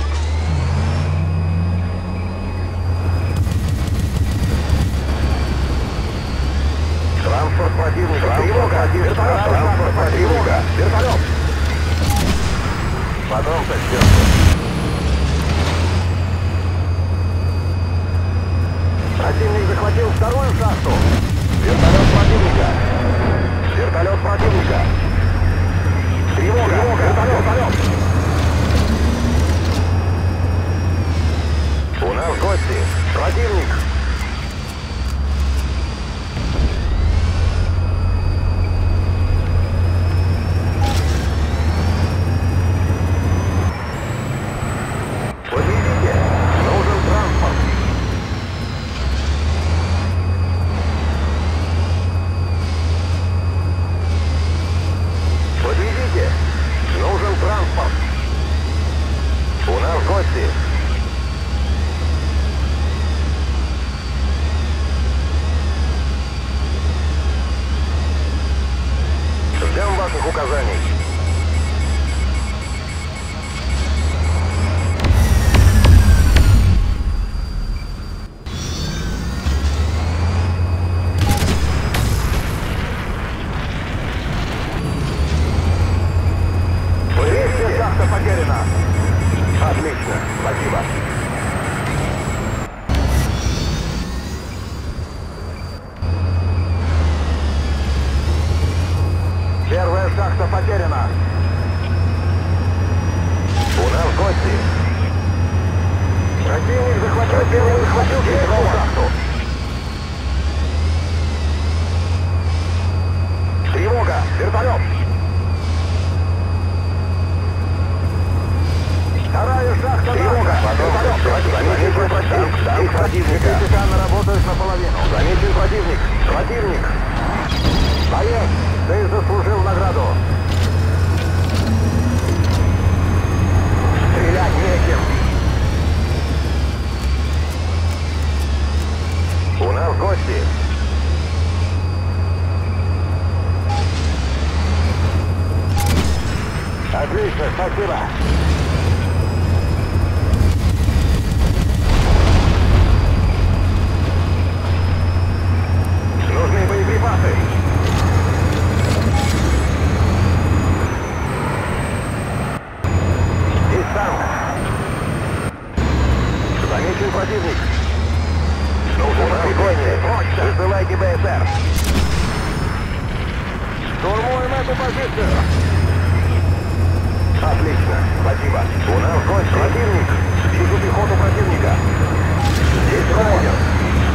Транспорт противника! Тревога! Вертолет! Транспорт противника! Вертолет! Потом сочтемся. Противник захватил вторую шахту. Вертолет противника. Вертолет противника. Тревога! Вертолет! У нас гости. Противник. Подведите. Нужен транспорт. Подведите. Нужен транспорт. У нас гости. Ждем ваших указаний. Третья шахта потеряна. Отлично. Спасибо. Первая шахта потеряна. У нас гости. Противник захватил первую шахту. Тревога! Вертолет! Вторая шахта. Тревога! Вертолет! Танк противника. Титаны работают наполовину. Замечен противник. Противник. Боец! Ты заслужил награду. Стрелять неким. У нас гости. Отлично, спасибо. Нужны боеприпасы. Танк. Замечен противник. Нужно подкрепление. Высылайте БСР. Штурмуем эту позицию. Отлично. Спасибо. У нас гость. Противник. Вижу пехоту противника. Здесь снайпер.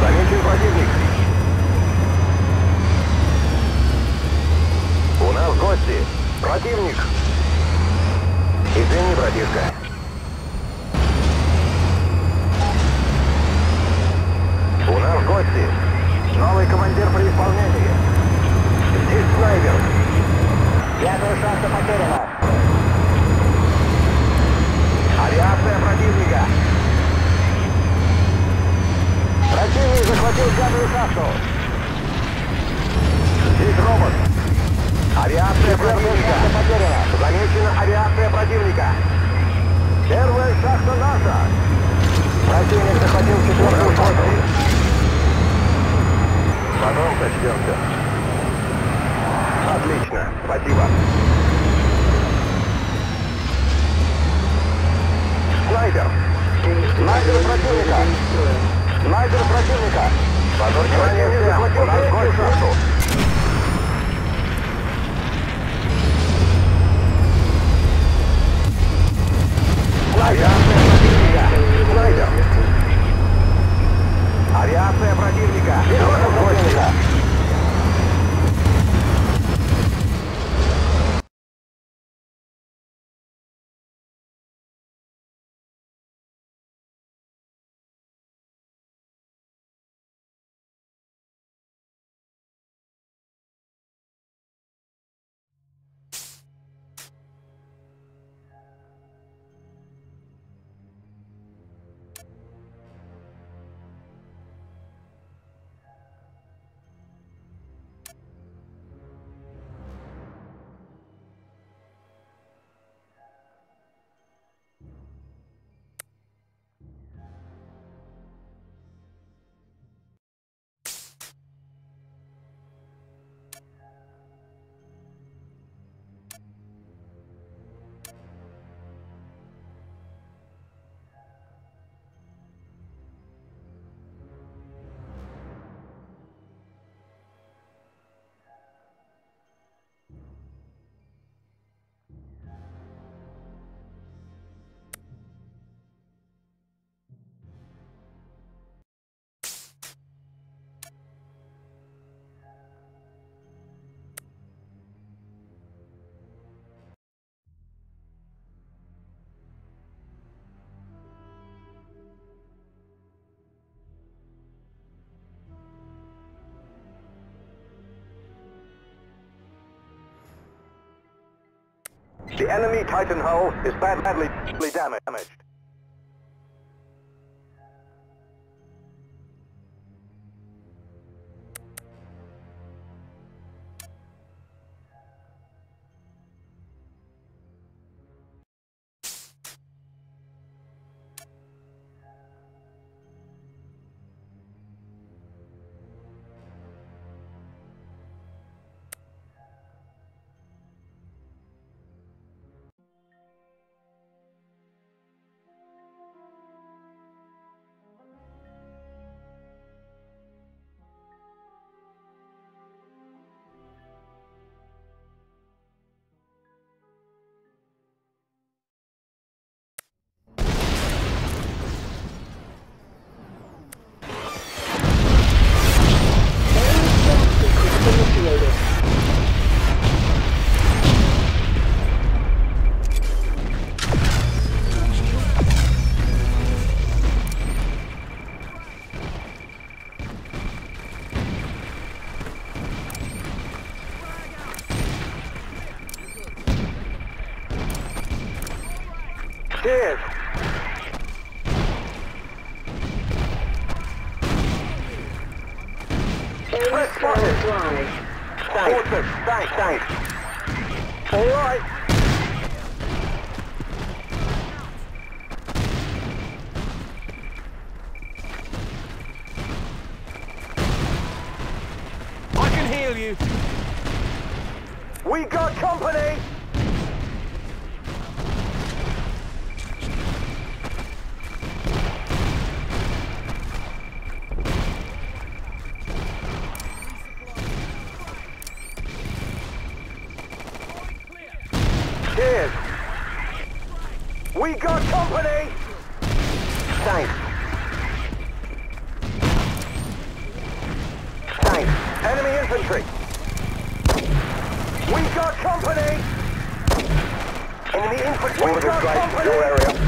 Первый командир при исполнении. Здесь снайпер. Пятая шахта потеряна. Авиация противника. Противник захватил пятую шахту. Здесь робот. Авиация противника потеряна. Замечена авиация противника. Первая шахта наша. Противник захватил четвертую шахту. Потом сочтемся. Отлично. Спасибо. Снайпер. Снайпер противника. Снайпер противника. Противник захватил третью шахту. Авиация противника. Снайпер. Авиация противника. Пехота противника. The enemy Titan hull is badly damaged. Cheers. Press button. Thanks. All right. I can heal you. We got company. Cheers. We got company. Thanks. Enemy infantry. We got company. Enemy infantry. We got company. Your area.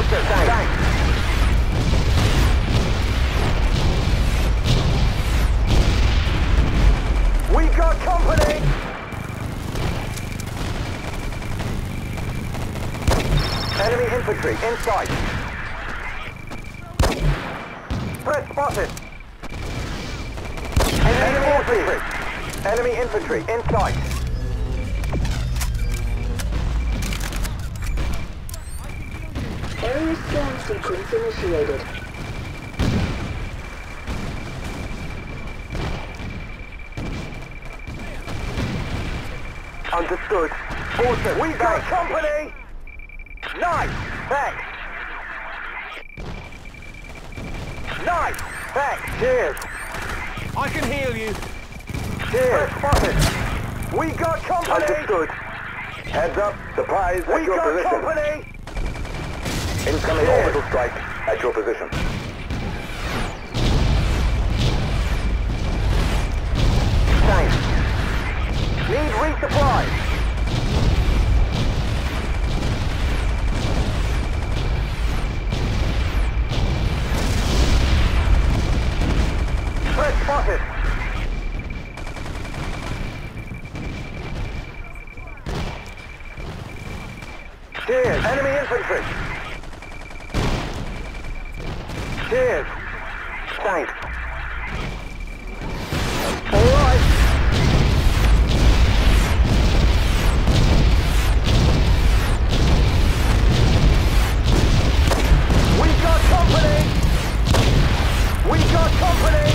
Forces, thanks. We got company! Enemy infantry in sight. Threat spotted. Enemy infantry. Enemy infantry in sight. Area scan sequence initiated. Understood. Forces, we got company! Nice! Thanks! Nice! Thanks! Cheers! I can heal you. Cheers! Spotted! We got company! Understood. Heads up, supplies at your position. We got company! Incoming orbital strike at your position. Thanks. Need resupply. Threat spotted. Cheers. Enemy infantry. Cheers. Thanks. All right. We got company. We got company.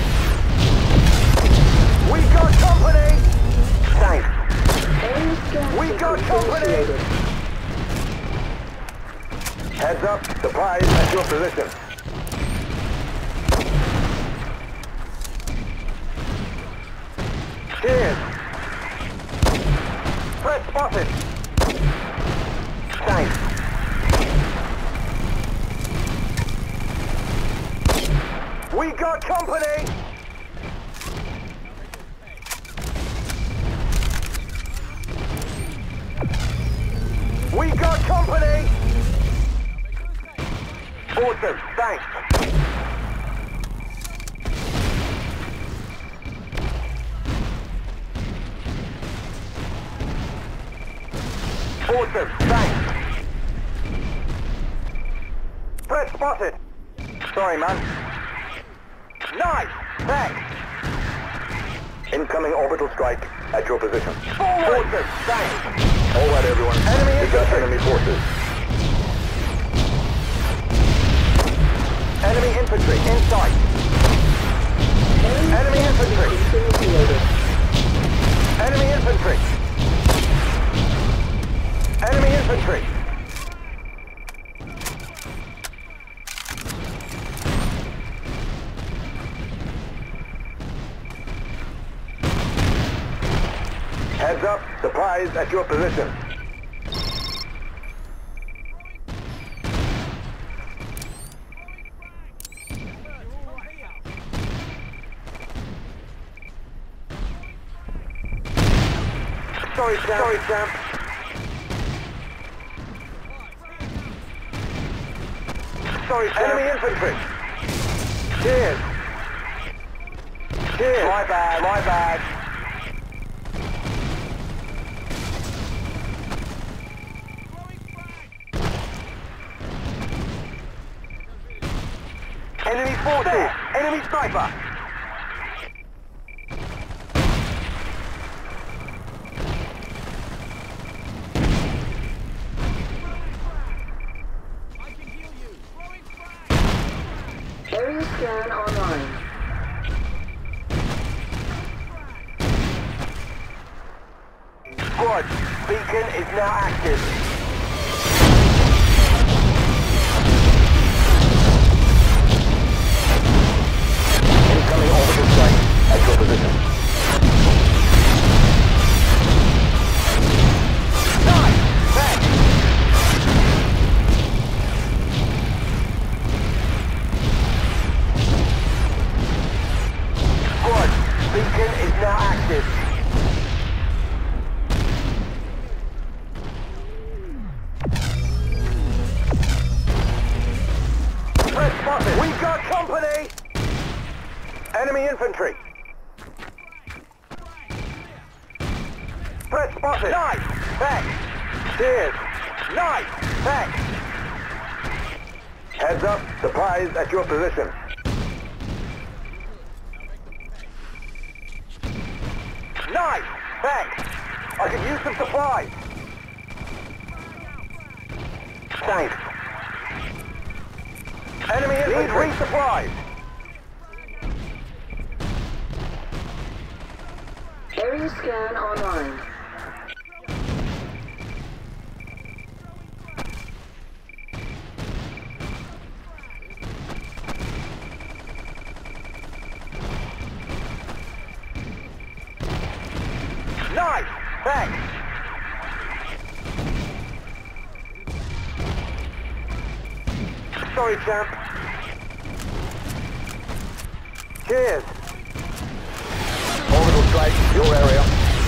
We got company. Thanks. We got company. Heads up, supplies at your position. Cheers. Threat spotted. Thanks. We got company. We got company. Awesome. Thanks. Awesome, thanks. Threat spotted. Sorry, man. Nice, thanks. Incoming orbital strike at your position. Forward. Awesome, thanks. All right, everyone. Enemy infantry. Enemy forces. Enemy infantry in sight. Enemy infantry. Enemy infantry. Enemy infantry! Heads up, supplies at your position. Sorry, Sam. Sorry, Sam. Sorry, Sam. Enemy infantry. Cheers. Cheers. My bad, my bad. Enemy forces. Enemy sniper. Area scan online. Squad, beacon is now active. Incoming orbital strike at your position. Nice! Thanks! Squad, beacon is now active. got company! Enemy infantry! Threat spotted! Nice! Thanks! Cheers! Nice! Thanks! Heads up, supplies at your position. Nice! Thanks! I could use some supplies! Thanks! Enemy infantry! Need resupplies! Area scan online. Nice! Thanks! Sorry, champ. Cheers! Orbital strike, your area.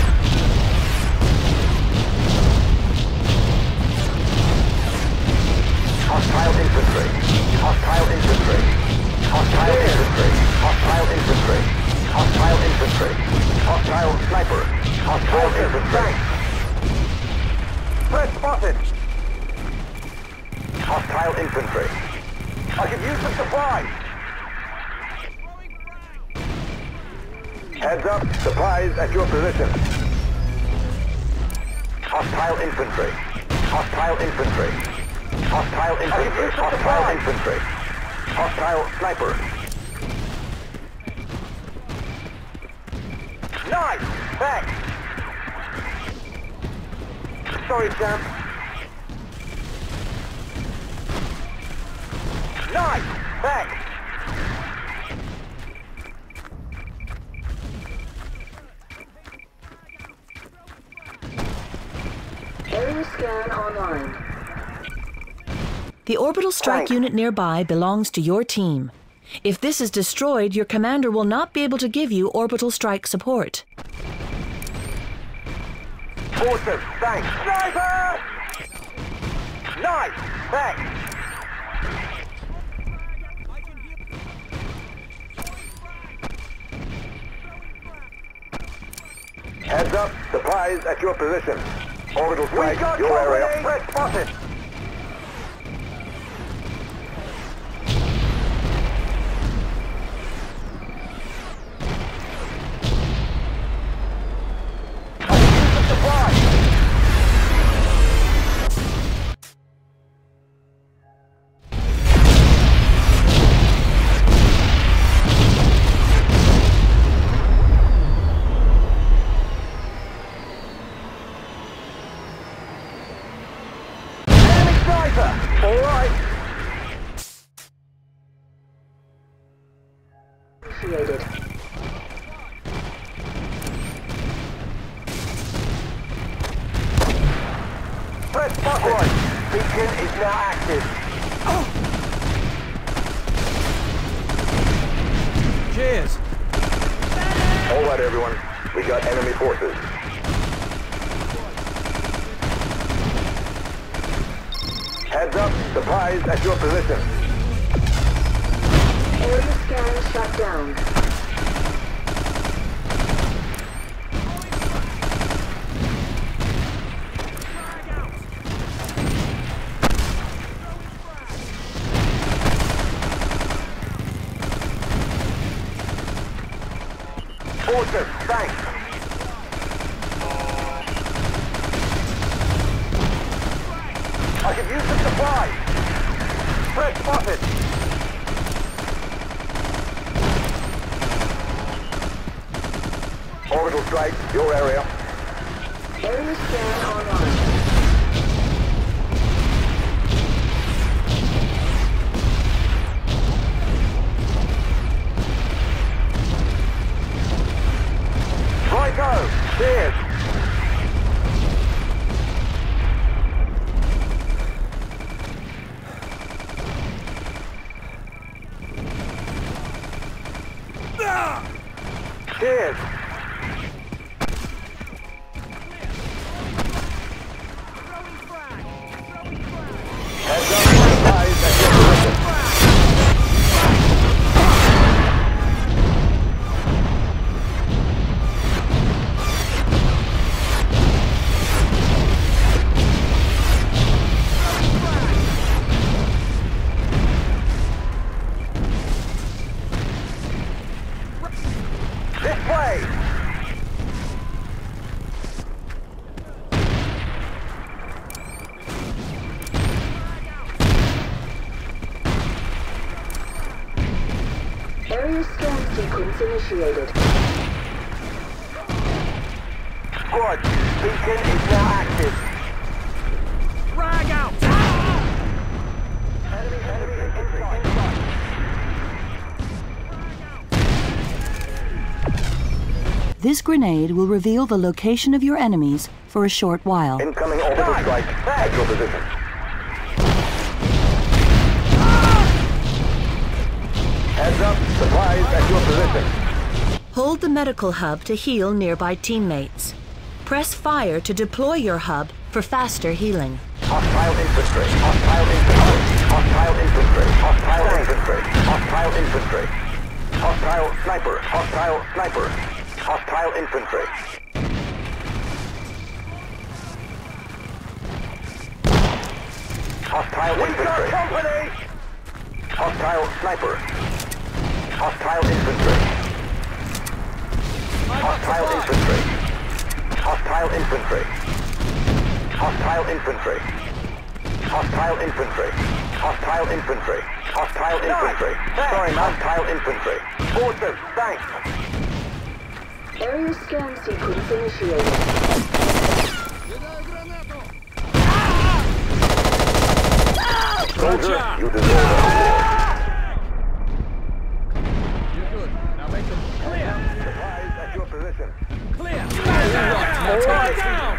Hostile infantry. Hostile infantry. Hostile infantry. Hostile infantry. Hostile infantry. Hostile sniper. Hostile infantry. Threat spotted. Hostile infantry. I could use some supplies. Heads up, supplies at your position. Hostile infantry. Hostile infantry. Hostile infantry. Hostile infantry. Hostile sniper. Nice! Thanks! Sorry, champ. Nice! Thanks! Area scan online. The orbital strike unit nearby belongs to your team. If this is destroyed, your commander will not be able to give you orbital strike support. Awesome! Thanks! Sniper! Nice! Thanks! Heads up, supplies at your position. Orbital strike, your area. Threat spotted! Initiated. Threat spotted! Beacon is now active. Cheers. All right, everyone. We got enemy forces. Heads up, supplies at your position. Area scan shut down. Awesome, thanks. I could use some supplies. Threat spotted. Orbital strike, your area. Area scan online. Righto, cheers. Cheers. Heads up, supplies at your position. Area scan sequence initiated. Squad, beacon is now active. Frag out! Enemy inside. This grenade will reveal the location of your enemies for a short while. Incoming orbital strike at your position. Heads up, supplies at your position. Hold the medical hub to heal nearby teammates. Press fire to deploy your hub for faster healing. Hostile infantry, hostile infantry, hostile infantry, hostile infantry, hostile infantry, hostile sniper, hostile sniper, hostile infantry. Hostile infantry. Company! Hostile sniper. Hostile infantry. Hostile infantry. Hostile infantry. Hostile infantry. Hostile infantry. Hostile infantry. Hostile infantry. Sorry, hostile infantry. Awesome, thanks. Area scan sequence initiated. Soldier, you deserve it. You're good. Now make them clear. Supplies at your position. Clear. All right. Down.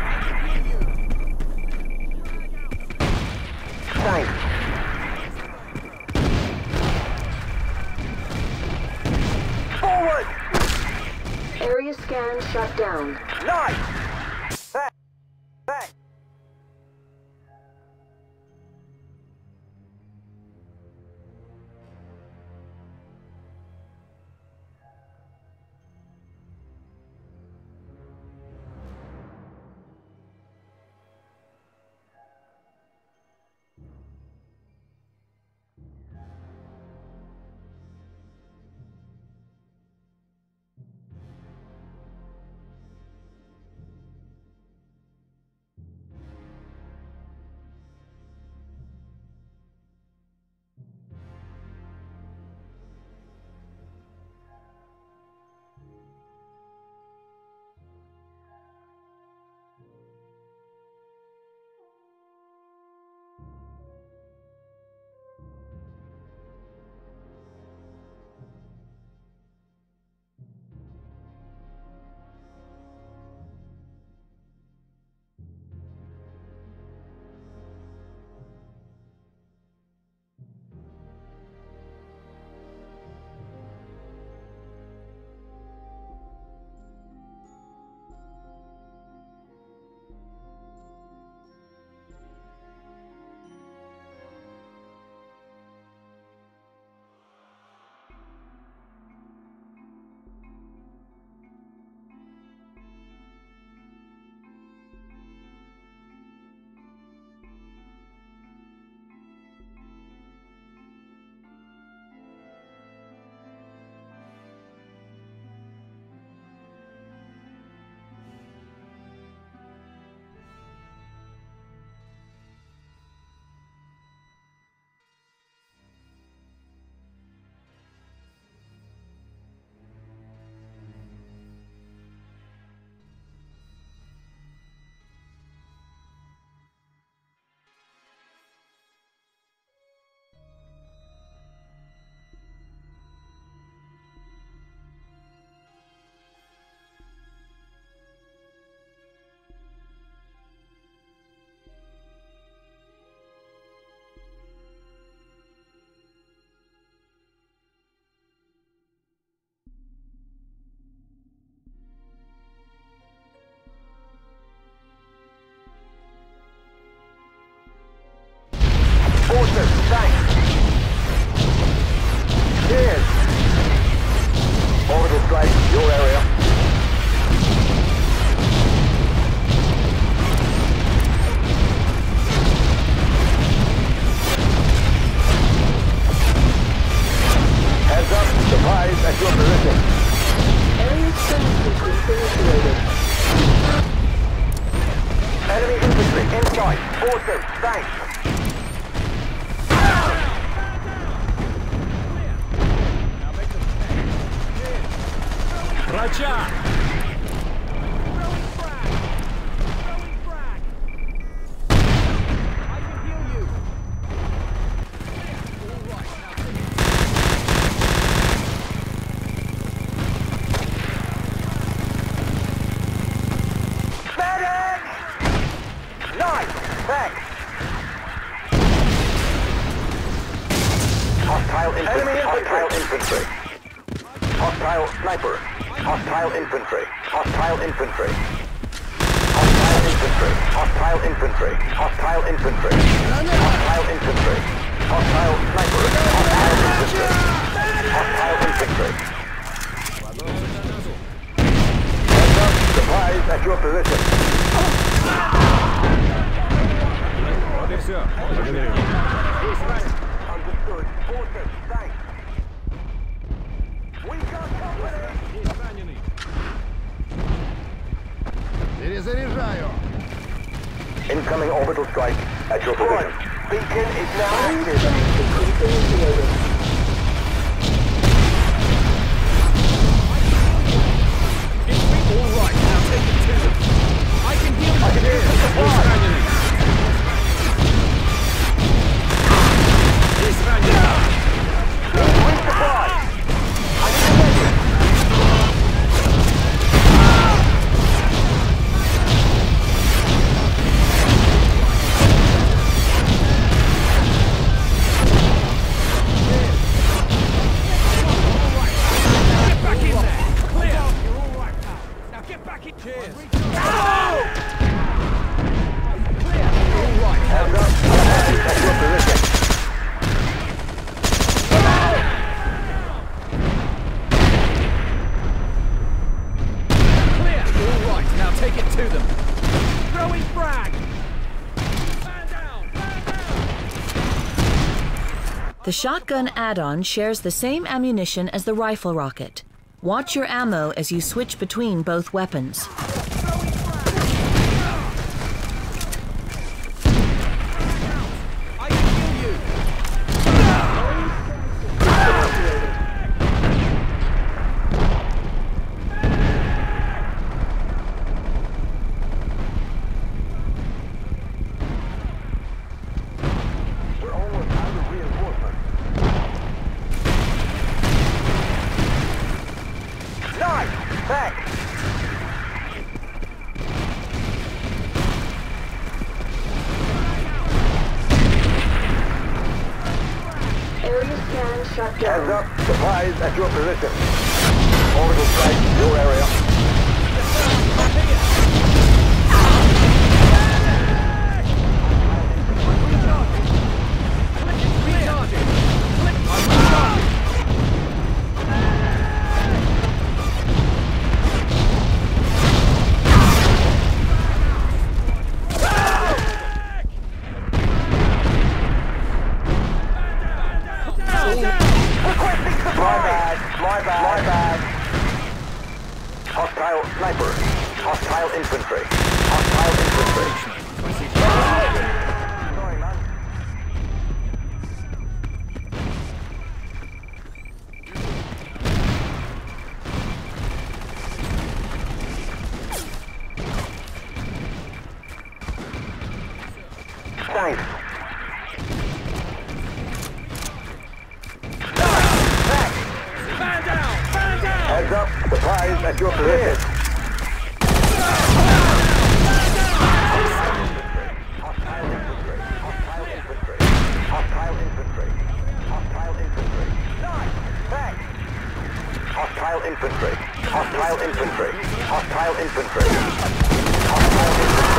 Thanks. Forward! Area scan shut down. Nice! Thanks. Awesome, thanks. Cheers. Orbital strike, your area. Heads up, supplies at your position. Area scan sequence initiated. Enemy infantry inside. Awesome, thanks. Now make Врача! Throwing frag! Throwing frag! I can heal you! Clear! All right, now take it. Medic! Nice! Thanks! Hostile infantry! Hostile infantry! Hostile sniper! Hostile infantry! Hostile infantry! Hostile infantry! Hostile infantry! Hostile infantry! Hostile infantry! Hostile sniper! Hostile infantry! Hostile infantry! Heads up! Supplies at your position! Вот и все. Благодарю. Understood. Forces, thanks. We got company! Есть раненый. Перезаряжаю. Incoming orbital strike at your position. Beacon is now Area active. scan sequence initiated. All right, now take it to them. I can heal you. I can use the supply. Есть раненый. Есть раненый. Resupply. I need a medic. Get back in there. Clear. You're all right, pal. Now get back in. Cheers. Clear. All right. Heads up. Supplies at your position. Clear. All right. Now take it to them. Throwing frag. Man down. Man down. The shotgun add-on shares the same ammunition as the rifle rocket. Watch your ammo as you switch between both weapons. Throwing frag. I can heal you. We're almost out of reinforcements. Nice! Thanks! Area scan shut Heads down. up. Supplies at your position. Orbital strike, your area. Recharging. I'm recharging. Requesting supply! My bad. Hostile sniper. Hostile infantry. Hostile infantry. Sorry, man. Thanks. Man down. Man down. Heads up. Supplies at your position. Hostile infantry. Hostile infantry. Hostile infantry. Hostile infantry. Nice. Thanks. Hostile infantry. Hostile infantry. Hostile infantry. Hostile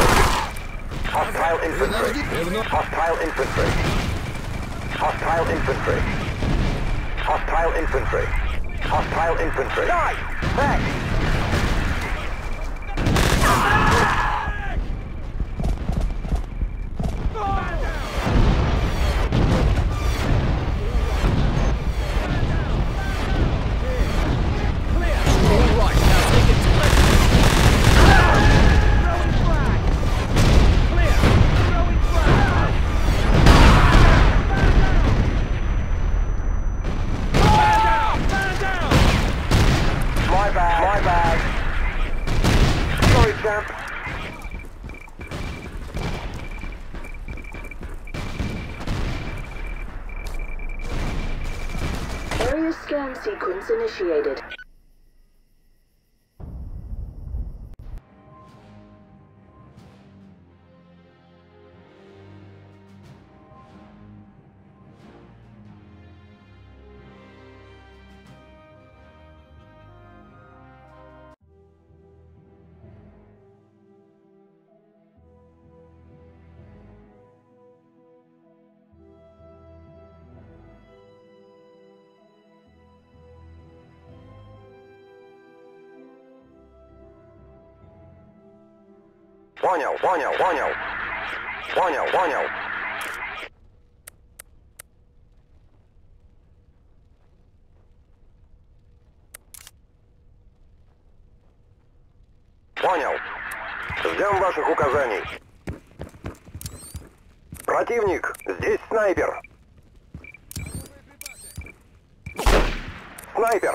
infantry. Hostile infantry. Hostile infantry. Hostile infantry. Hostile infantry. Nice. Thanks. Clear. All right. Now take it to them. Throwing frag. Clear. Throwing frag. Man down. Man down. My bad. Area scan sequence initiated. Понял. Понял. Ждем ваших указаний. Противник, здесь снайпер. Снайпер.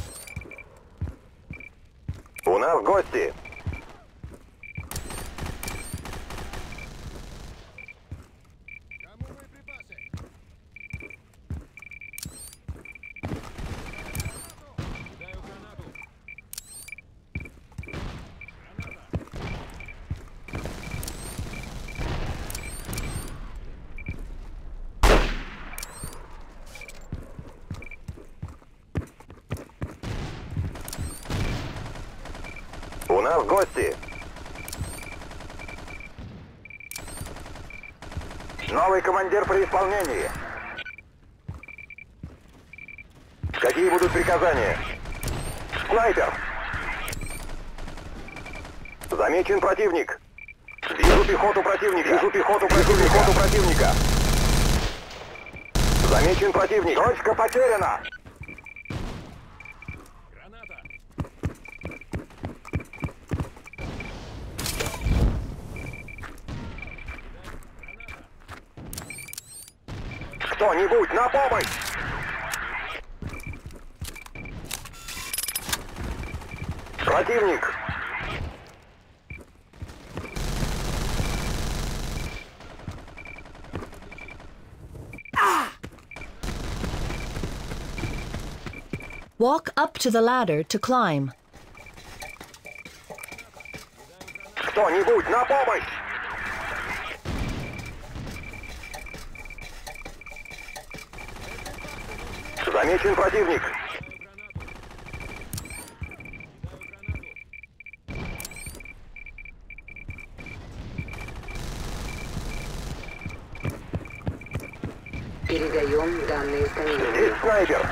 У нас гости. У нас гости. Новый командир при исполнении. Какие будут приказания? Снайпер. Замечен противник. Вижу пехоту противника. Замечен противник. Точка потеряна. Кто-нибудь на помощь! Противник! Walk up to the ladder to climb. Кто-нибудь на помощь! Замечен противник. Передаем данные станции. Здесь снайпер.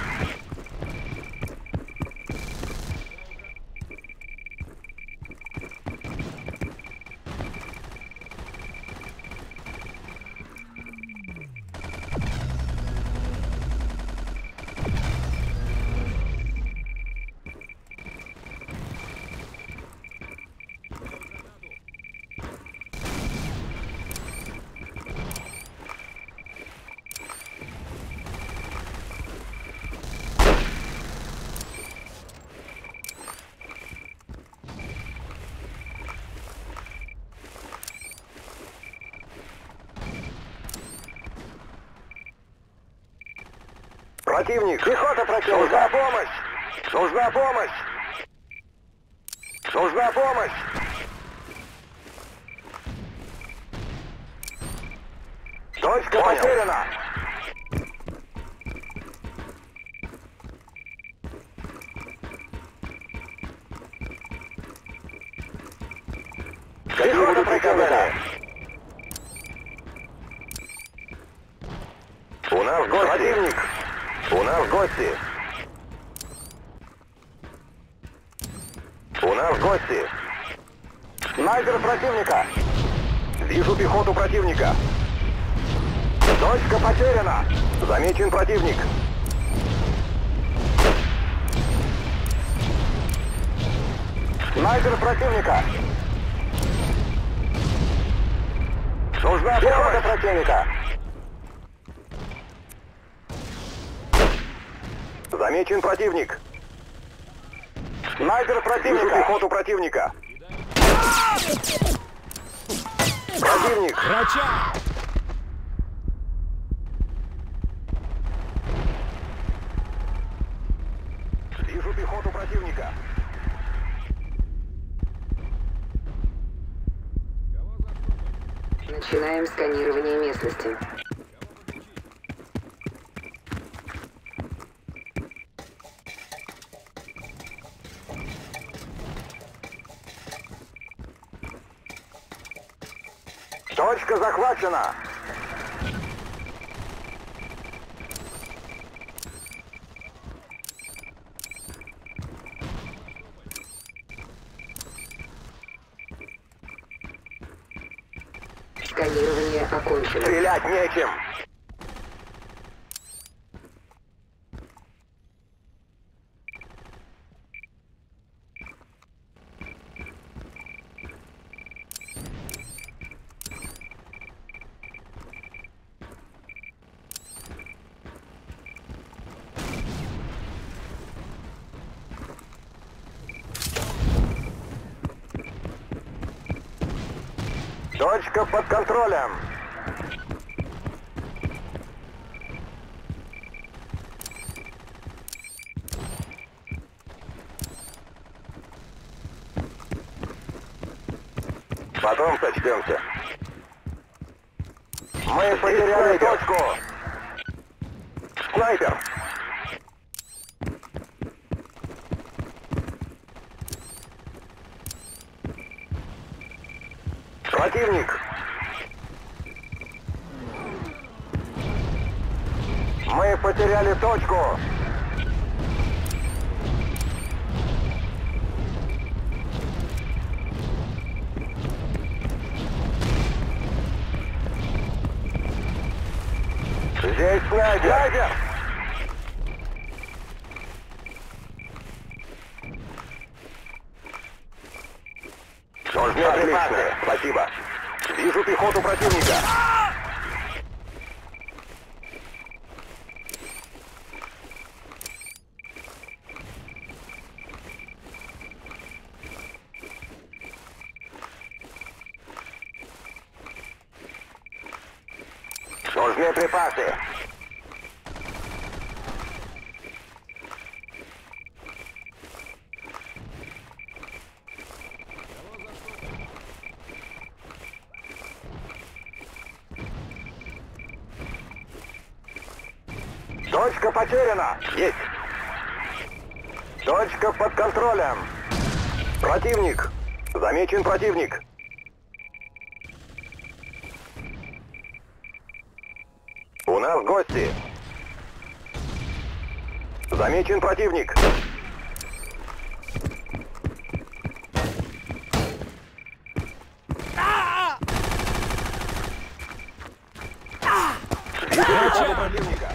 Противник! Пехота противника! Нужна помощь! Нужна помощь! Нужна помощь! Точка потеряна! Пехота приказания! У нас гости! Противник! У нас гости! У нас гости! Снайпер противника! Вижу пехоту противника! Точка потеряна! Замечен противник! Снайпер противника! Нужна пехота противника! Замечен противник! Снайпер противника! Вижу пехоту противника! Противник! Врача! пехоту противника. Начинаем сканирование местности. Точка захвачена. Сканирование окончено. Стрелять нечем. Точка под контролем. Потом сочтемся. Мы потеряли точку. Снайпер. Противник. Мы потеряли точку. Здесь снайпер. Отлично, спасибо. Вижу пехоту противника. Нужны припасы. Точка потеряна. Есть. Точка под контролем. Противник. Замечен противник. У нас гости. Замечен противник. Противника.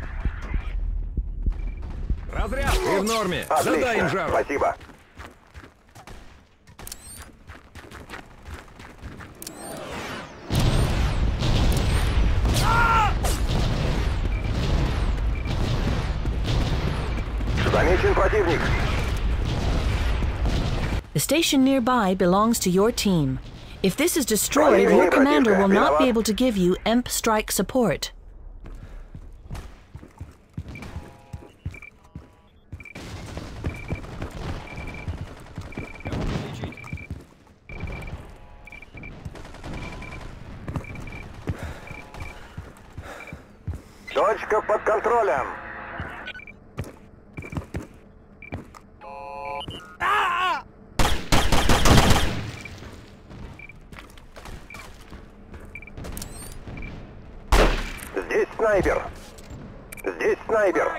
Разряд! Ты в норме! Задай им Отлично, жару! спасибо. Замечен противник. The station nearby belongs to your team. If this is destroyed, your commander will not be able to give you EMP strike support. Точка под контролем. Здесь снайпер. Здесь снайпер.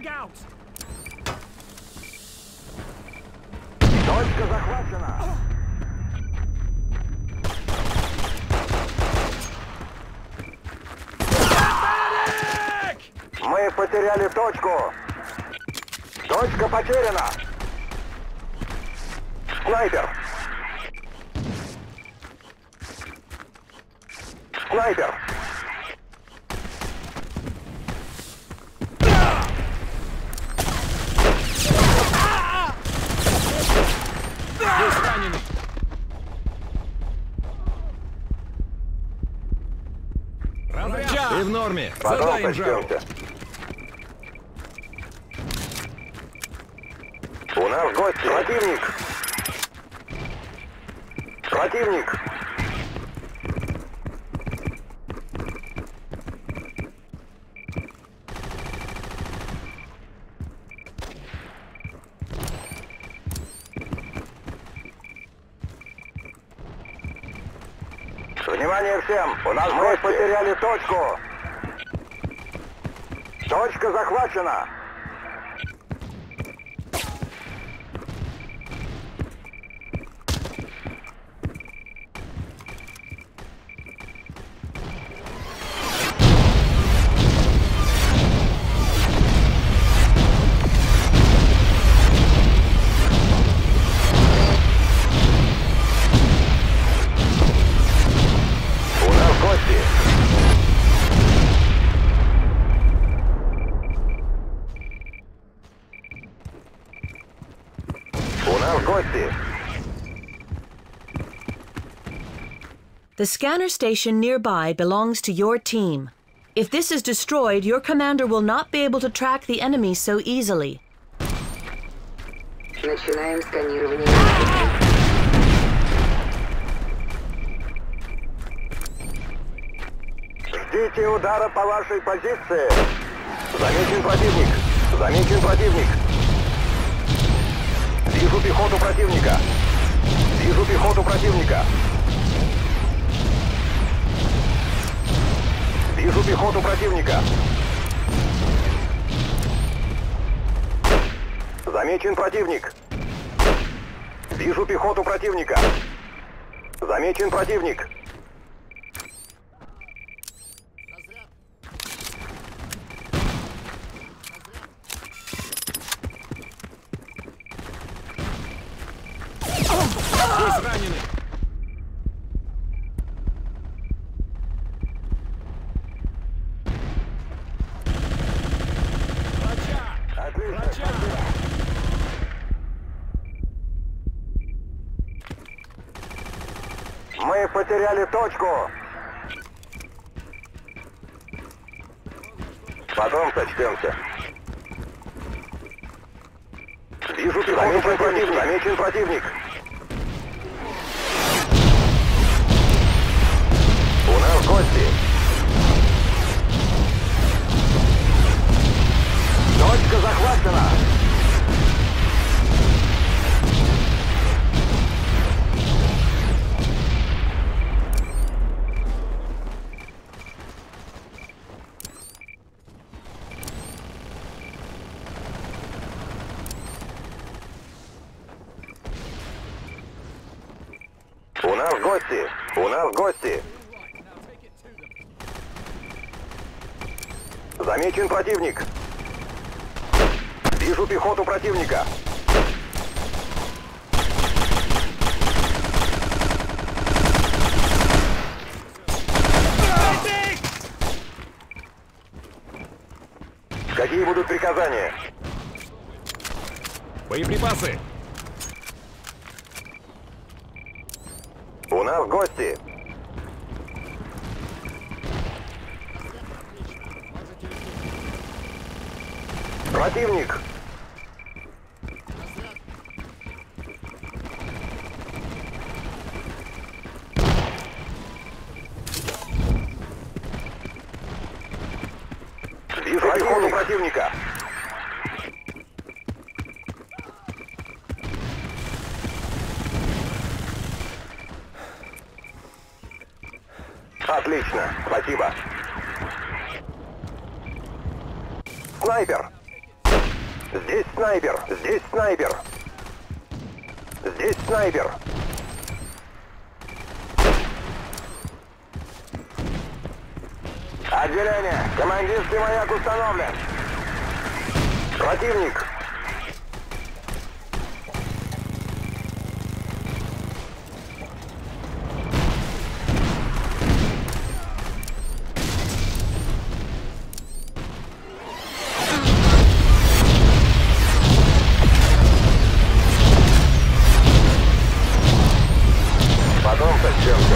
Точка захвачена. Мы потеряли точку. Точка потеряна. Снайпер. Снайпер. Здесь раненый! Разряд! Ты в норме! Задай им жару! У нас гости. Противник. Противник. Внимание всем! У нас мы потеряли точку! Точка захвачена! The scanner station nearby belongs to your team. If this is destroyed, your commander will not be able to track the enemy so easily. Начинаем сканирование местности. Ждите удара по вашей позиции. Замечен противник. Замечен противник. Вижу пехоту противника. Вижу пехоту противника. Вижу пехоту противника. Замечен противник. Вижу пехоту противника. Замечен противник. Здесь ранены. Мы потеряли точку. Потом сочтемся. Вижу пехоту противника. Замечен противник. У нас гости. Точка захвачена. У нас гости! У нас гости! Замечен противник! Вижу пехоту противника! Какие будут приказания? Боеприпасы. У нас гости! Противник! Вижу пехоту противника! Отлично, спасибо. Снайпер! Здесь снайпер! Здесь снайпер! Здесь снайпер! Отделение! Командирский маяк установлен! Противник! Потом сочтемся.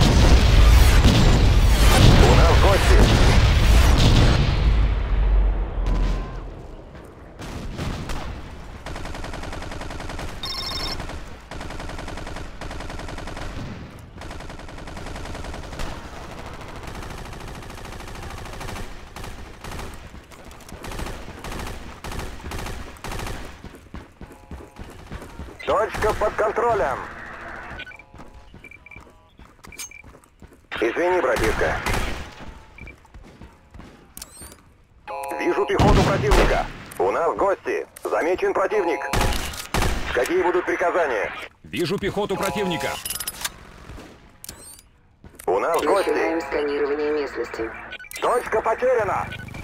У нас гости. Точка под контролем. Извини, братишка. Вижу пехоту противника. У нас гости. Замечен противник. Какие будут приказания? Вижу пехоту противника. У нас гости. Начинаем сканирование местности. Точка потеряна.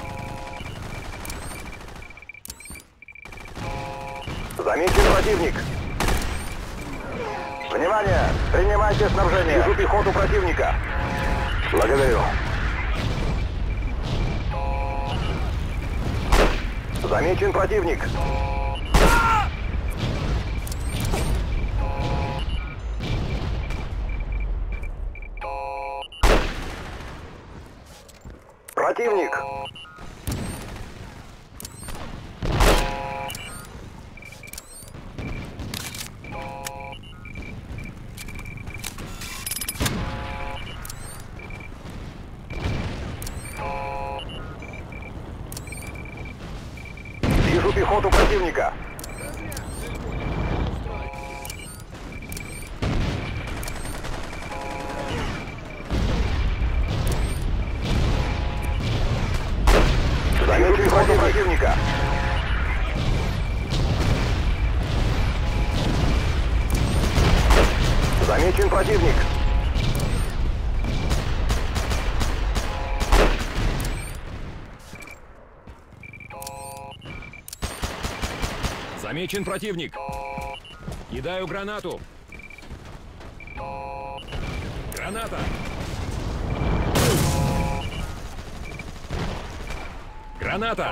Замечен противник. Внимание! Принимайте снабжение. Вижу пехоту противника. Благодарю. Замечен противник. Противник. Вижу пехоту противника. Замечен пехоту противника. Замечен противник. Замечен противник. Кидаю гранату. Граната. Граната.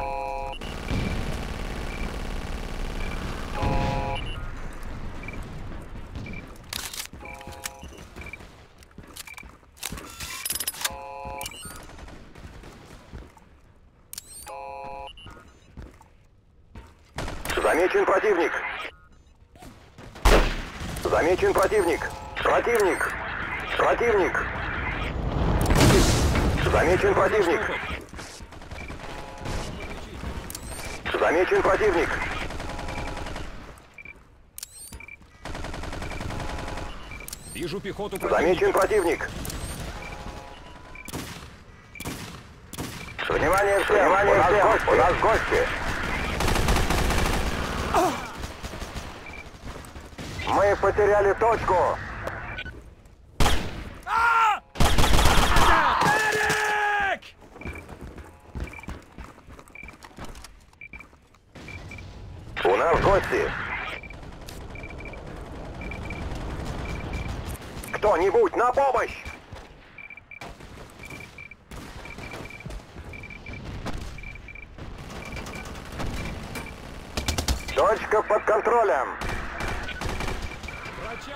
Замечен противник. Замечен противник. Противник. Противник. Замечен противник. Замечен противник. Вижу пехоту противника. Замечен противник. Внимание всем! Внимание всем! У нас гости! Мы потеряли точку! У нас гости! Кто-нибудь на помощь! Точка под контролем! Врача!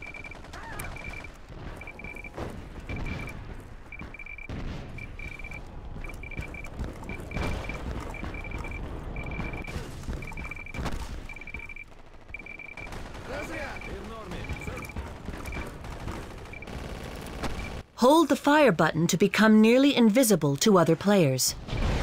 Hold the fire button to become nearly invisible to other players.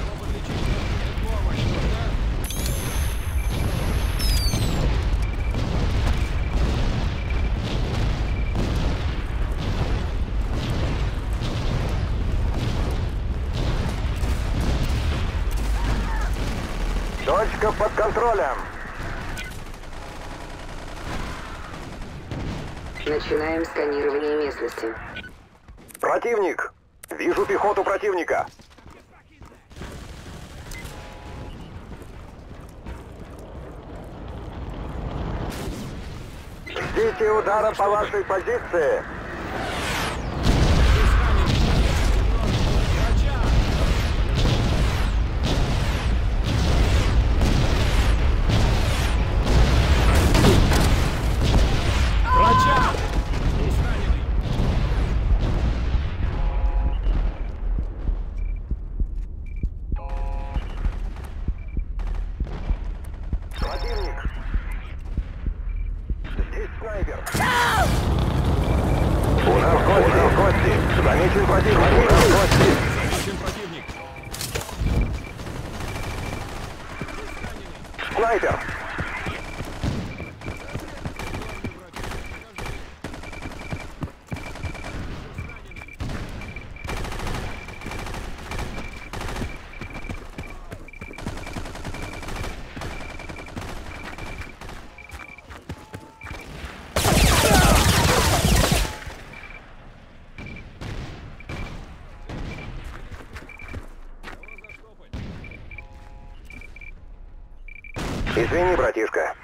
Точка под контролем! Начинаем сканирование местности. Противник! Вижу пехоту противника! Ждите удара по вашей позиции! Врача! Есть раненый! Противник! Здесь снайпер! У нас гости! Замечен противник! У нас гости! Замечен противник! Снайпер! Извини, братишка.